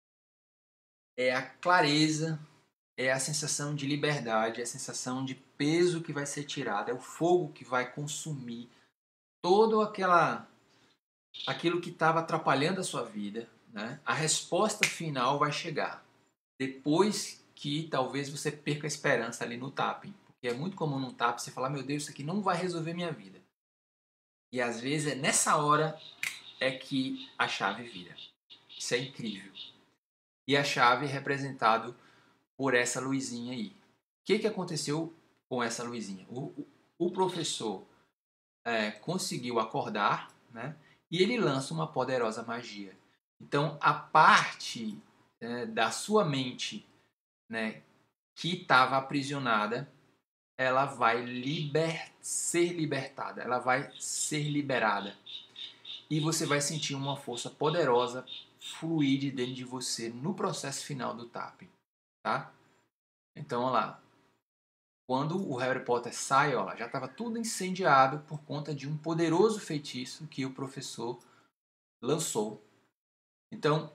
É a clareza, é a sensação de liberdade, é a sensação de peso que vai ser tirado, é o fogo que vai consumir todo aquilo que estava atrapalhando a sua vida, né? A resposta final vai chegar depois que talvez você perca a esperança ali no tapping, porque é muito comum no tapping você falar, meu Deus, isso aqui não vai resolver minha vida. E às vezes é nessa hora é que a chave vira. Isso é incrível. E a chave é representado por essa luzinha aí. O que aconteceu com essa luzinha? O professor conseguiu acordar, né? E ele lança uma poderosa magia. Então, a parte da sua mente, né, que estava aprisionada, ela vai ser libertada, ela vai ser liberada. E você vai sentir uma força poderosa fluir de dentro de você no processo final do tapping, tá? Então, olha lá. Quando o Harry Potter sai, ó, já estava tudo incendiado por conta de um poderoso feitiço que o professor lançou. Então,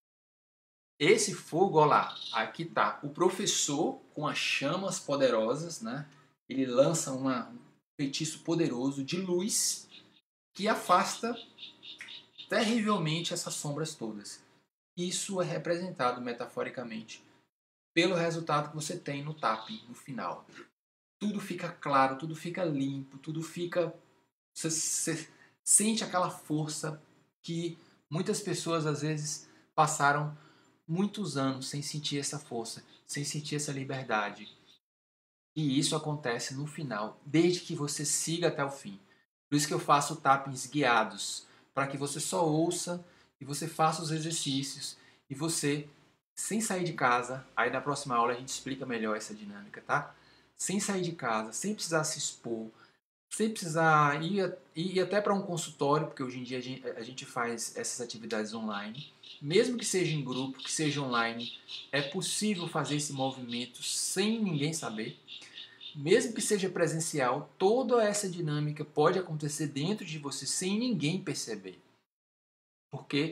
esse fogo, ó lá, aqui tá o professor com as chamas poderosas, né? Ele lança um feitiço poderoso de luz que afasta terrivelmente essas sombras todas. Isso é representado metaforicamente pelo resultado que você tem no tapping, no final. Tudo fica claro, tudo fica limpo, tudo fica... Você sente aquela força que muitas pessoas às vezes passaram muitos anos sem sentir essa força, sem sentir essa liberdade. E isso acontece no final, desde que você siga até o fim. Por isso que eu faço tappings guiados, para que você só ouça e você faça os exercícios e você, sem sair de casa, aí na próxima aula a gente explica melhor essa dinâmica, tá? Sem sair de casa, sem precisar se expor, sem precisar ir até para um consultório, porque hoje em dia a gente faz essas atividades online. Mesmo que seja em grupo, que seja online, é possível fazer esse movimento sem ninguém saber. Mesmo que seja presencial, toda essa dinâmica pode acontecer dentro de você sem ninguém perceber. Porque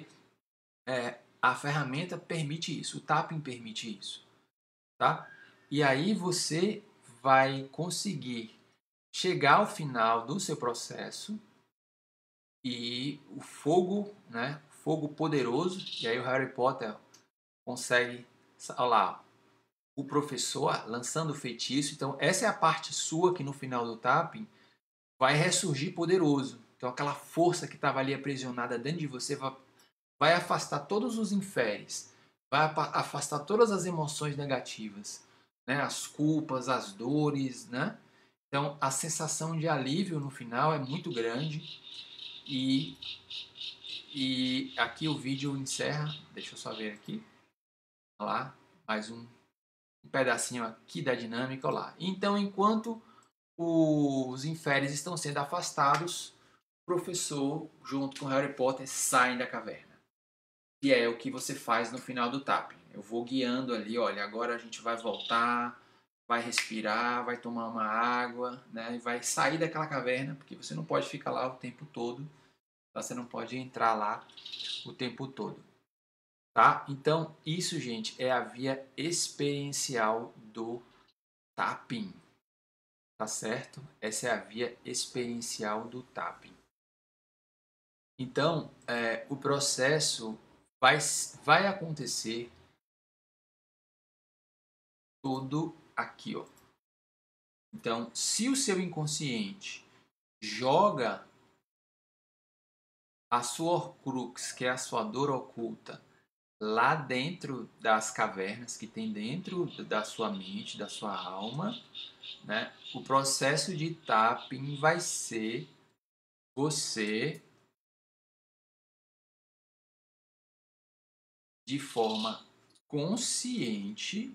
a ferramenta permite isso, o tapping permite isso. Tá? E aí você vai conseguir chegar ao final do seu processo e o fogo, né? Fogo poderoso, e aí o Harry Potter consegue, olha lá, o professor lançando o feitiço. Então essa é a parte sua que no final do tapping vai ressurgir poderoso. Então aquela força que estava ali aprisionada dentro de você vai afastar todos os inferes, vai afastar todas as emoções negativas, né? As culpas, as dores, né? Então a sensação de alívio no final é muito grande e, e aqui o vídeo encerra. Deixa eu só ver aqui. Olha lá, mais um pedacinho aqui da dinâmica. Olha lá. Então enquanto os inferes estão sendo afastados, o professor, junto com Harry Potter, saem da caverna. E é o que você faz no final do tapping. Eu vou guiando ali, olha, agora a gente vai voltar, vai respirar, vai tomar uma água, né? E vai sair daquela caverna, porque você não pode ficar lá o tempo todo, tá? Você não pode entrar lá o tempo todo, tá? Então, isso, gente, é a via experiencial do tapping. Tá certo? Essa é a via experiencial do tapping. Então, o processo vai acontecer todo aqui, ó. Então, se o seu inconsciente joga a sua Horcrux, que é a sua dor oculta, lá dentro das cavernas que tem dentro da sua mente, da sua alma, né? O processo de tapping vai ser você, de forma consciente,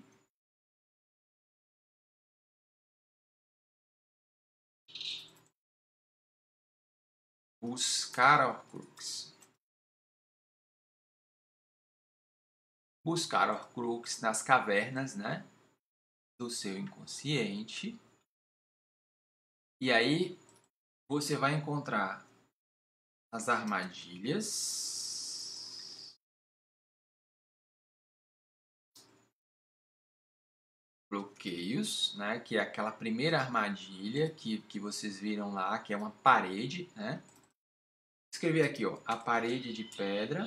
buscar a Horcrux. Buscar a Horcrux nas cavernas, né, do seu inconsciente. E aí você vai encontrar as armadilhas, bloqueios, né, que é aquela primeira armadilha que vocês viram lá, que é uma parede, né? Escrevi aqui, ó, a parede de pedra,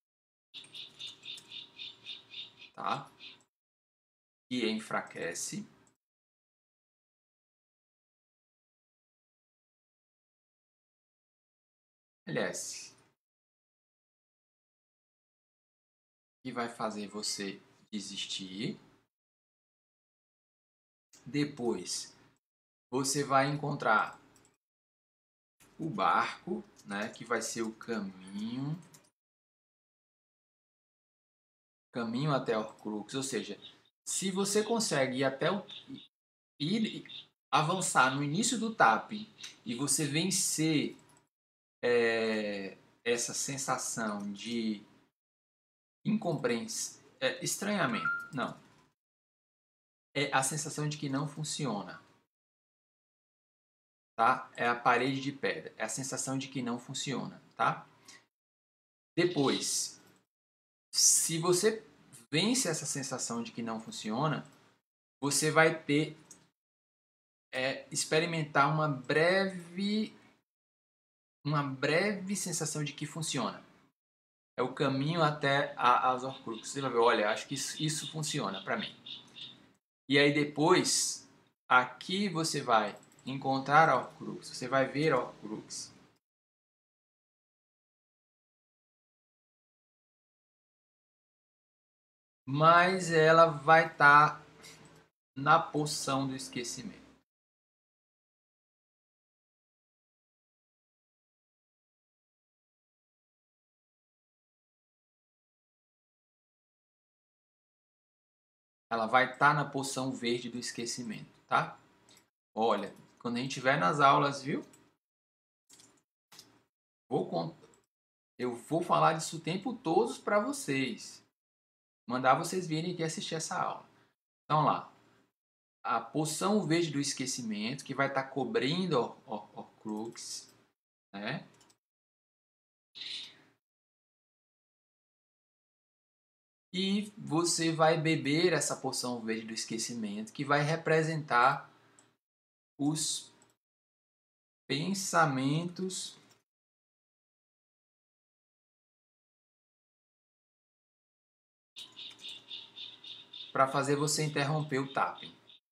tá? Que enfraquece. Aliás, que vai fazer você desistir. Depois, você vai encontrar o barco, né, que vai ser o caminho até o Horcrux, ou seja, se você consegue ir até ir avançar no início do tapping e você vencer essa sensação de incompreensão, estranhamento, não, é a sensação de que não funciona, tá? É a parede de pedra, é a sensação de que não funciona, tá? Depois, se você vence essa sensação de que não funciona, você vai ter experimentar uma breve sensação de que funciona. É o caminho até as Horcruxes. Você vai ver, olha, acho que isso funciona para mim. E aí depois, aqui você vai encontrar a Horcrux, você vai ver a Horcrux. Mas ela vai estar na poção do esquecimento. ela vai estar na poção verde do esquecimento, tá? Olha, quando a gente estiver nas aulas, viu? Eu vou falar disso o tempo todo para vocês. Mandar vocês virem aqui assistir essa aula. Então lá, a poção verde do esquecimento, que vai estar cobrindo o Horcrux, né? E você vai beber essa poção verde do esquecimento, que vai representar os pensamentos para fazer você interromper o tapping.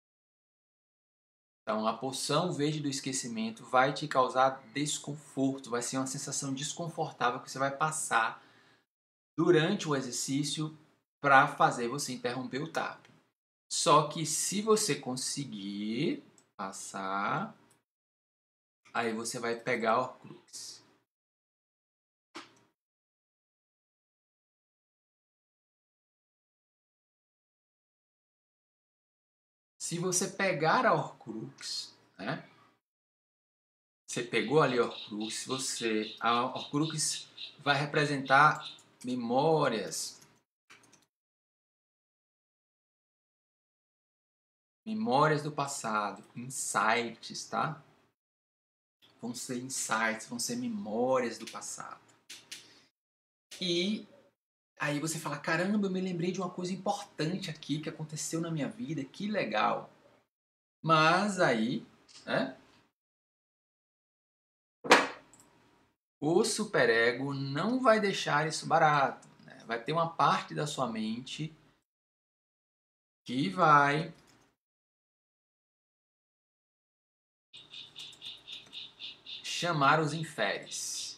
Então, a poção verde do esquecimento vai te causar desconforto, vai ser uma sensação desconfortável que você vai passar durante o exercício para fazer você interromper o tapping. Só que se você conseguir passar, aí você vai pegar o Horcrux. Se você pegar a Horcrux, né? Você pegou ali a Horcrux, a Horcrux vai representar memórias do passado, insights, tá? Vão ser insights, vão ser memórias do passado. E aí você fala, caramba, eu me lembrei de uma coisa importante aqui que aconteceu na minha vida, que legal. Mas aí, né? O superego não vai deixar isso barato, né? Vai ter uma parte da sua mente que vai chamar os inferes.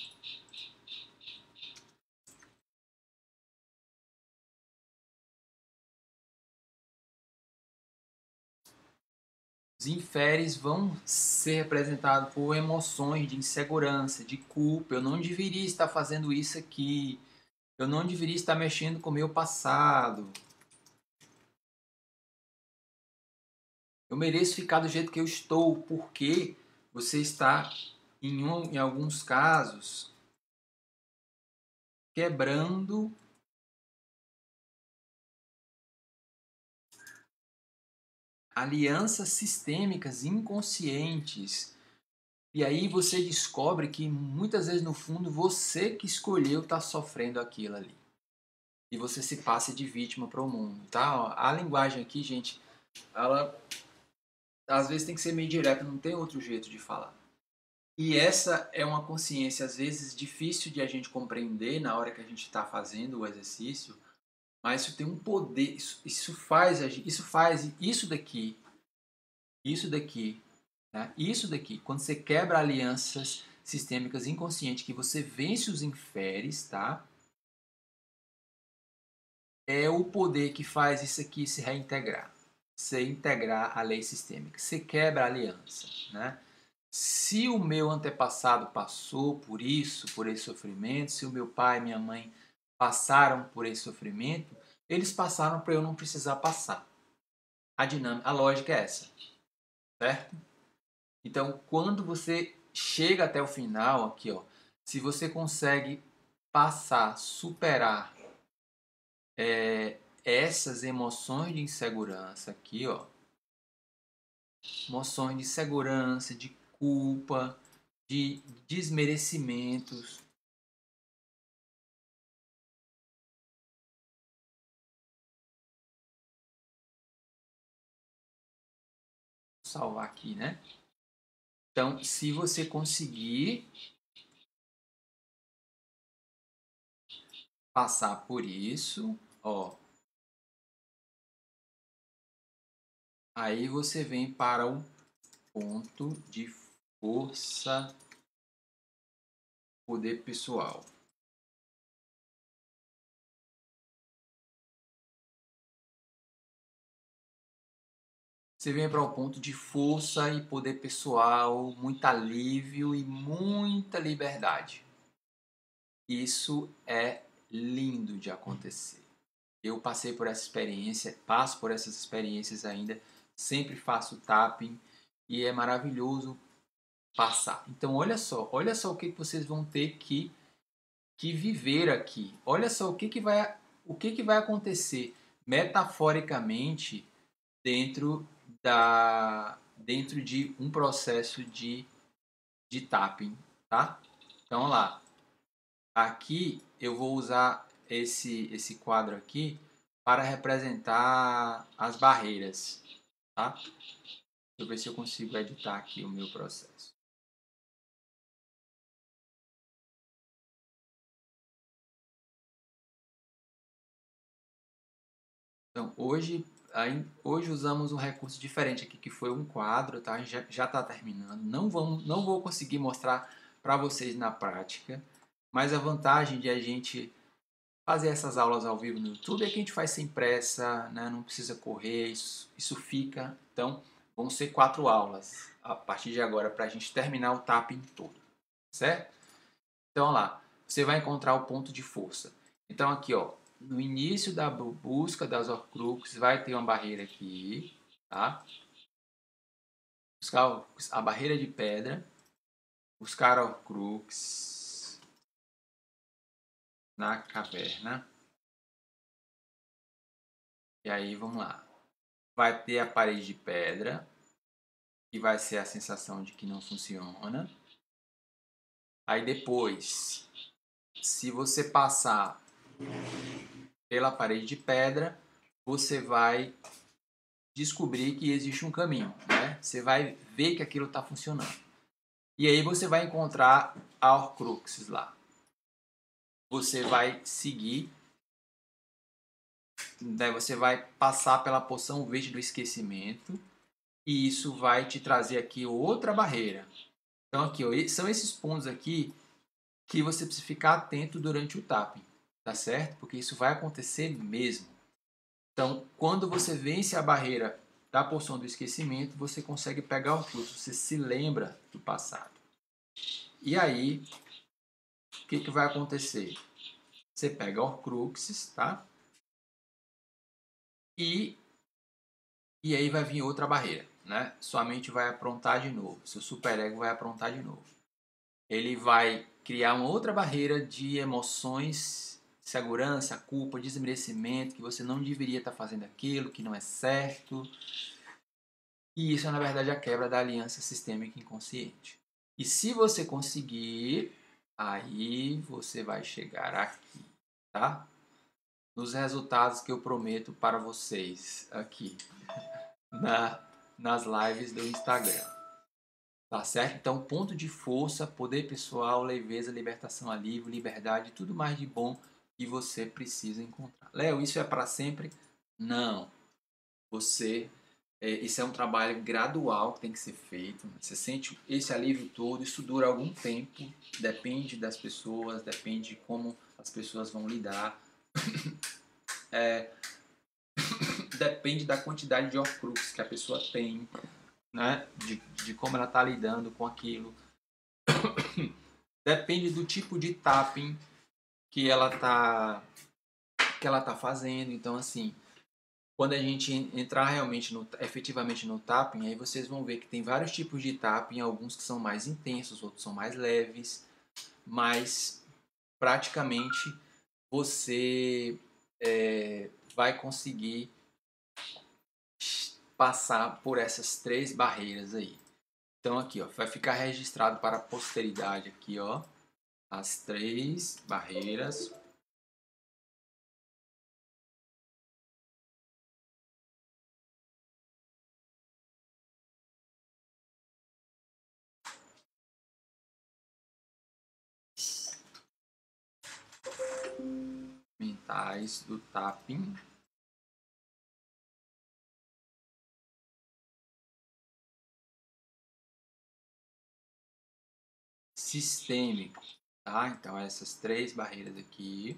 Os inferes vão ser representados por emoções de insegurança, de culpa. Eu não deveria estar fazendo isso aqui. Eu não deveria estar mexendo com o meu passado. Eu mereço ficar do jeito que eu estou, porque você está, em alguns casos, quebrando alianças sistêmicas inconscientes. E aí você descobre que muitas vezes no fundo você que escolheu estar sofrendo aquilo ali. E você se passa de vítima para o mundo, tá? A linguagem aqui, gente, ela às vezes tem que ser meio direta, não tem outro jeito de falar. E essa é uma consciência às vezes difícil de a gente compreender na hora que a gente está fazendo o exercício, mas isso tem um poder, isso faz isso daqui, né? Isso daqui, quando você quebra alianças sistêmicas inconscientes, que você vence os inferes, tá? É o poder que faz isso aqui se reintegrar. Se integrar a lei sistêmica. Você quebra a aliança, né? Se o meu antepassado passou por isso, por esse sofrimento, se o meu pai e minha mãe passaram por esse sofrimento, eles passaram para eu não precisar passar. A lógica é essa, certo? Então, quando você chega até o final aqui, ó, se você consegue passar, superar essas emoções de insegurança aqui, ó, emoções de segurança, de culpa, de desmerecimentos. Vou salvar aqui, né? Então, se você conseguir passar por isso, ó, aí você vem para o ponto de força, poder pessoal. Você vem para o ponto de força e poder pessoal, muito alívio e muita liberdade. Isso é lindo de acontecer. Eu passei por essa experiência, passo por essas experiências ainda, sempre faço tapping e é maravilhoso passar. Então olha só o que vocês vão ter que viver aqui. Olha só o que vai acontecer metaforicamente dentro dentro de um processo de tapping, tá? Então, olha lá. Aqui eu vou usar esse quadro aqui para representar as barreiras, tá? Deixa eu ver se eu consigo editar aqui o meu processo. Então, hoje usamos um recurso diferente aqui, que foi um quadro, tá? Já está terminando. Não vou conseguir mostrar para vocês na prática, mas a vantagem de a gente fazer essas aulas ao vivo no YouTube é que a gente faz sem pressa, né? Não precisa correr, isso fica. Então, vão ser 4 aulas a partir de agora para a gente terminar o tapping todo, certo? Então, lá, você vai encontrar o ponto de força. Então, aqui, ó, no início da busca das Horcruxes, vai ter uma barreira aqui, tá? Buscar a barreira de pedra, buscar a Horcrux na caverna. E aí, vamos lá. Vai ter a parede de pedra, que vai ser a sensação de que não funciona. Aí depois, se você passar pela parede de pedra, você vai descobrir que existe um caminho, né? Você vai ver que aquilo está funcionando. E aí você vai encontrar a Horcruxes lá. Você vai seguir, daí você vai passar pela poção verde do esquecimento e isso vai te trazer aqui outra barreira. Então aqui, ó, são esses pontos aqui que você precisa ficar atento durante o tapping, tá certo? Porque isso vai acontecer mesmo. Então, quando você vence a barreira da poção do esquecimento, você consegue pegar o fluxo, você se lembra do passado. E aí, o que vai acontecer? Você pega Horcruxes, tá? E aí vai vir outra barreira, né? Sua mente vai aprontar de novo, seu superego vai aprontar de novo. Ele vai criar uma outra barreira de emoções, segurança, culpa, desmerecimento, que você não deveria estar fazendo aquilo, que não é certo. E isso é, na verdade, a quebra da aliança sistêmica inconsciente. E se você conseguir, aí você vai chegar aqui, tá? Nos resultados que eu prometo para vocês aqui nas lives do Instagram. Tá certo? Então, ponto de força, poder pessoal, leveza, libertação, alívio, liberdade, tudo mais de bom que você precisa encontrar. Léo, isso é para sempre? Não. Isso é um trabalho gradual que tem que ser feito. Você sente esse alívio todo, isso dura algum tempo, depende das pessoas, depende de como as pessoas vão lidar. Depende da quantidade de Horcrux que a pessoa tem, né? De como ela está lidando com aquilo. Depende do tipo de tapping que ela tá fazendo. Então, assim, quando a gente entrar realmente efetivamente no tapping, aí vocês vão ver que tem vários tipos de tapping, alguns que são mais intensos, outros são mais leves, mas praticamente você vai conseguir passar por essas 3 barreiras aí. Então aqui, ó, vai ficar registrado para a posteridade aqui, ó, as 3 barreiras. Mentais do tapping. Sistêmico, tá? Então essas 3 barreiras aqui.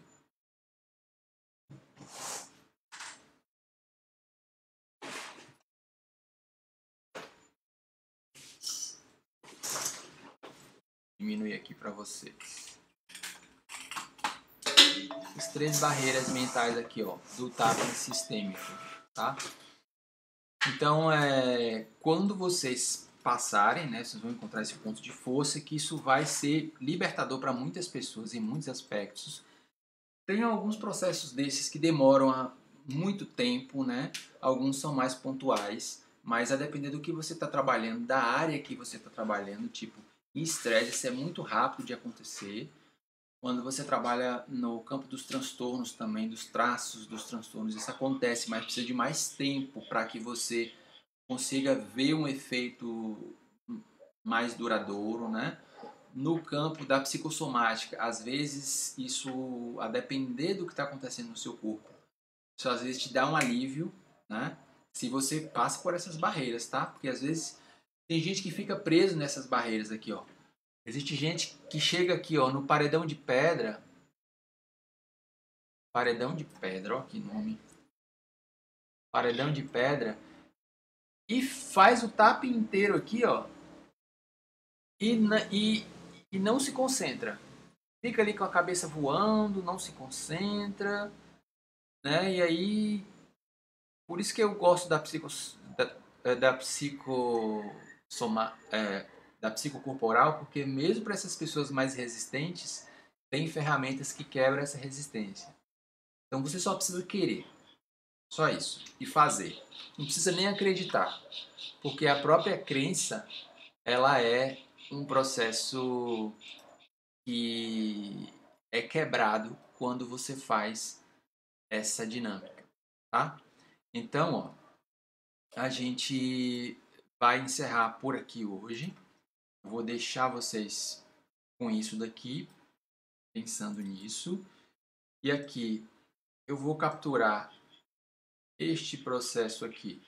Diminuir aqui para vocês. as 3 barreiras mentais aqui, ó, do tapping sistêmico, tá? Então, quando vocês passarem, né, vocês vão encontrar esse ponto de força, que isso vai ser libertador para muitas pessoas em muitos aspectos. Tem alguns processos desses que demoram muito tempo, né? Alguns são mais pontuais, mas a depender do que você está trabalhando, da área que você está trabalhando, tipo, em estresse, isso é muito rápido de acontecer. Quando você trabalha no campo dos transtornos também, dos traços dos transtornos, isso acontece, mas precisa de mais tempo para que você consiga ver um efeito mais duradouro, né? No campo da psicossomática, às vezes isso, a depender do que está acontecendo no seu corpo, isso às vezes te dá um alívio, né? Se você passa por essas barreiras, tá? Porque às vezes tem gente que fica preso nessas barreiras aqui, ó. Existe gente que chega aqui, ó, no paredão de pedra, ó, que nome, paredão de pedra, e faz o tap inteiro aqui, ó, e não se concentra. Fica ali com a cabeça voando, não se concentra, né? E aí, por isso que eu gosto da da psicocorporal, porque mesmo para essas pessoas mais resistentes, tem ferramentas que quebram essa resistência. Então você só precisa querer, só isso, e fazer. Não precisa nem acreditar, porque a própria crença, ela é um processo que é quebrado quando você faz essa dinâmica, tá? Então, ó, a gente vai encerrar por aqui hoje. Vou deixar vocês com isso daqui, pensando nisso. E aqui eu vou capturar este processo aqui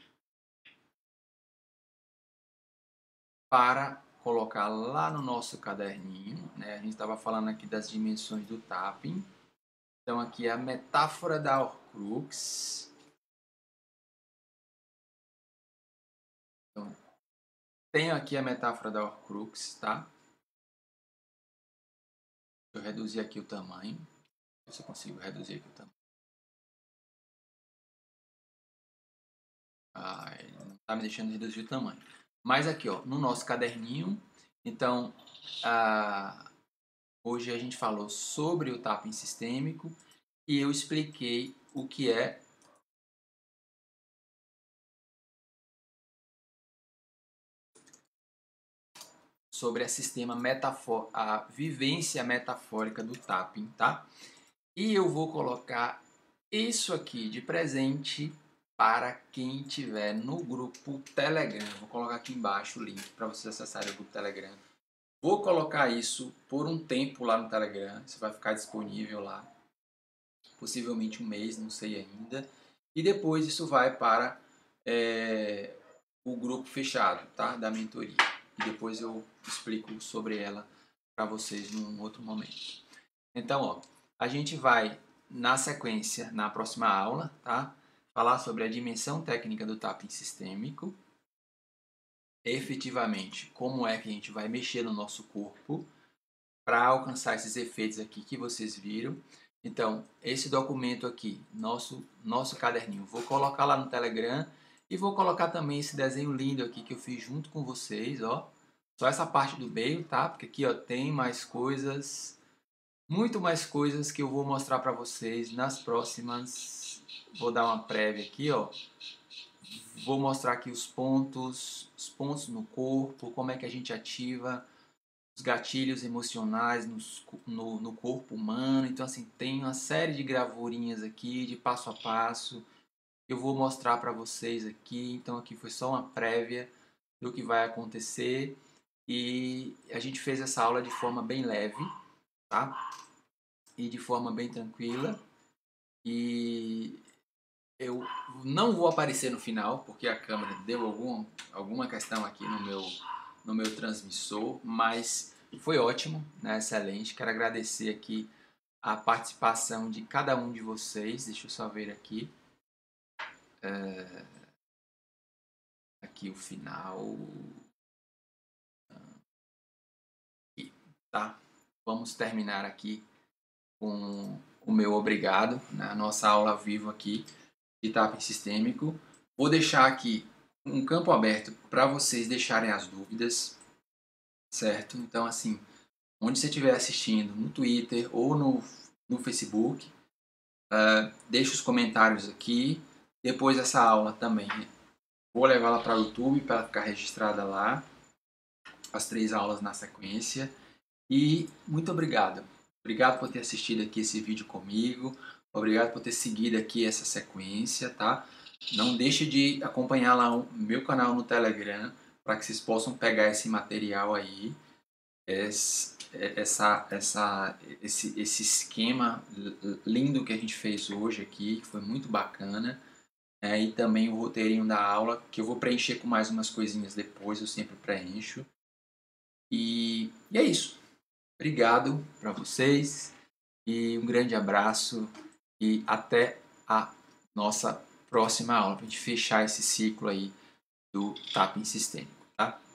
para colocar lá no nosso caderninho, né? A gente estava falando aqui das dimensões do tapping. Então aqui é a metáfora da Horcrux. Então, tenho aqui a metáfora da Horcrux, tá? Deixa eu reduzir aqui o tamanho. Ver se eu consigo reduzir aqui o tamanho. Ah, ele não está me deixando reduzir o tamanho. Mas aqui, ó, no nosso caderninho, então, hoje a gente falou sobre o tapping sistêmico e eu expliquei o que é sobre a vivência metafórica do tapping, tá? E eu vou colocar isso aqui de presente para quem tiver no grupo Telegram. Vou colocar aqui embaixo o link para vocês acessarem o grupo Telegram. Vou colocar isso por um tempo lá no Telegram. Isso vai ficar disponível lá. Possivelmente um mês, não sei ainda. E depois isso vai para o grupo fechado, tá? Da mentoria. E depois eu explico sobre ela para vocês num outro momento. Então, ó, a gente vai, na sequência, na próxima aula, tá? Falar sobre a dimensão técnica do tapping sistêmico. Efetivamente, como é que a gente vai mexer no nosso corpo para alcançar esses efeitos aqui que vocês viram. Então, esse documento aqui, nosso caderninho, vou colocar lá no Telegram e vou colocar também esse desenho lindo aqui que eu fiz junto com vocês, ó. Só essa parte do meio, tá? Porque aqui, ó, tem mais coisas, muito mais coisas que eu vou mostrar para vocês nas próximas. Vou dar uma prévia aqui, ó. Vou mostrar aqui os pontos no corpo, como é que a gente ativa os gatilhos emocionais no corpo humano. Então, assim, tem uma série de gravurinhas aqui, de passo a passo. Eu vou mostrar para vocês aqui. Então, aqui foi só uma prévia do que vai acontecer. E a gente fez essa aula de forma bem leve, tá? E de forma bem tranquila. E eu não vou aparecer no final, porque a câmera deu alguma questão aqui no meu transmissor, mas foi ótimo, né? Excelente. Quero agradecer aqui a participação de cada um de vocês. Deixa eu só ver aqui. Aqui o final. Aqui, tá? Vamos terminar aqui com o meu obrigado na nossa aula ao vivo aqui de tapping sistêmico. Vou deixar aqui um campo aberto para vocês deixarem as dúvidas, certo? Então, assim, onde você estiver assistindo, no Twitter ou no Facebook, deixe os comentários aqui. Depois dessa aula também vou levá-la para o YouTube para ficar registrada lá, as 3 aulas na sequência. E muito obrigado. Obrigado por ter assistido aqui esse vídeo comigo. Obrigado por ter seguido aqui essa sequência, tá? Não deixe de acompanhar lá o meu canal no Telegram para que vocês possam pegar esse material aí, esse esquema lindo que a gente fez hoje aqui, que foi muito bacana. E também o roteirinho da aula, que eu vou preencher com mais umas coisinhas depois, eu sempre preencho. E é isso. Obrigado para vocês e um grande abraço e até a nossa próxima aula para a gente fechar esse ciclo aí do tapping sistêmico, tá?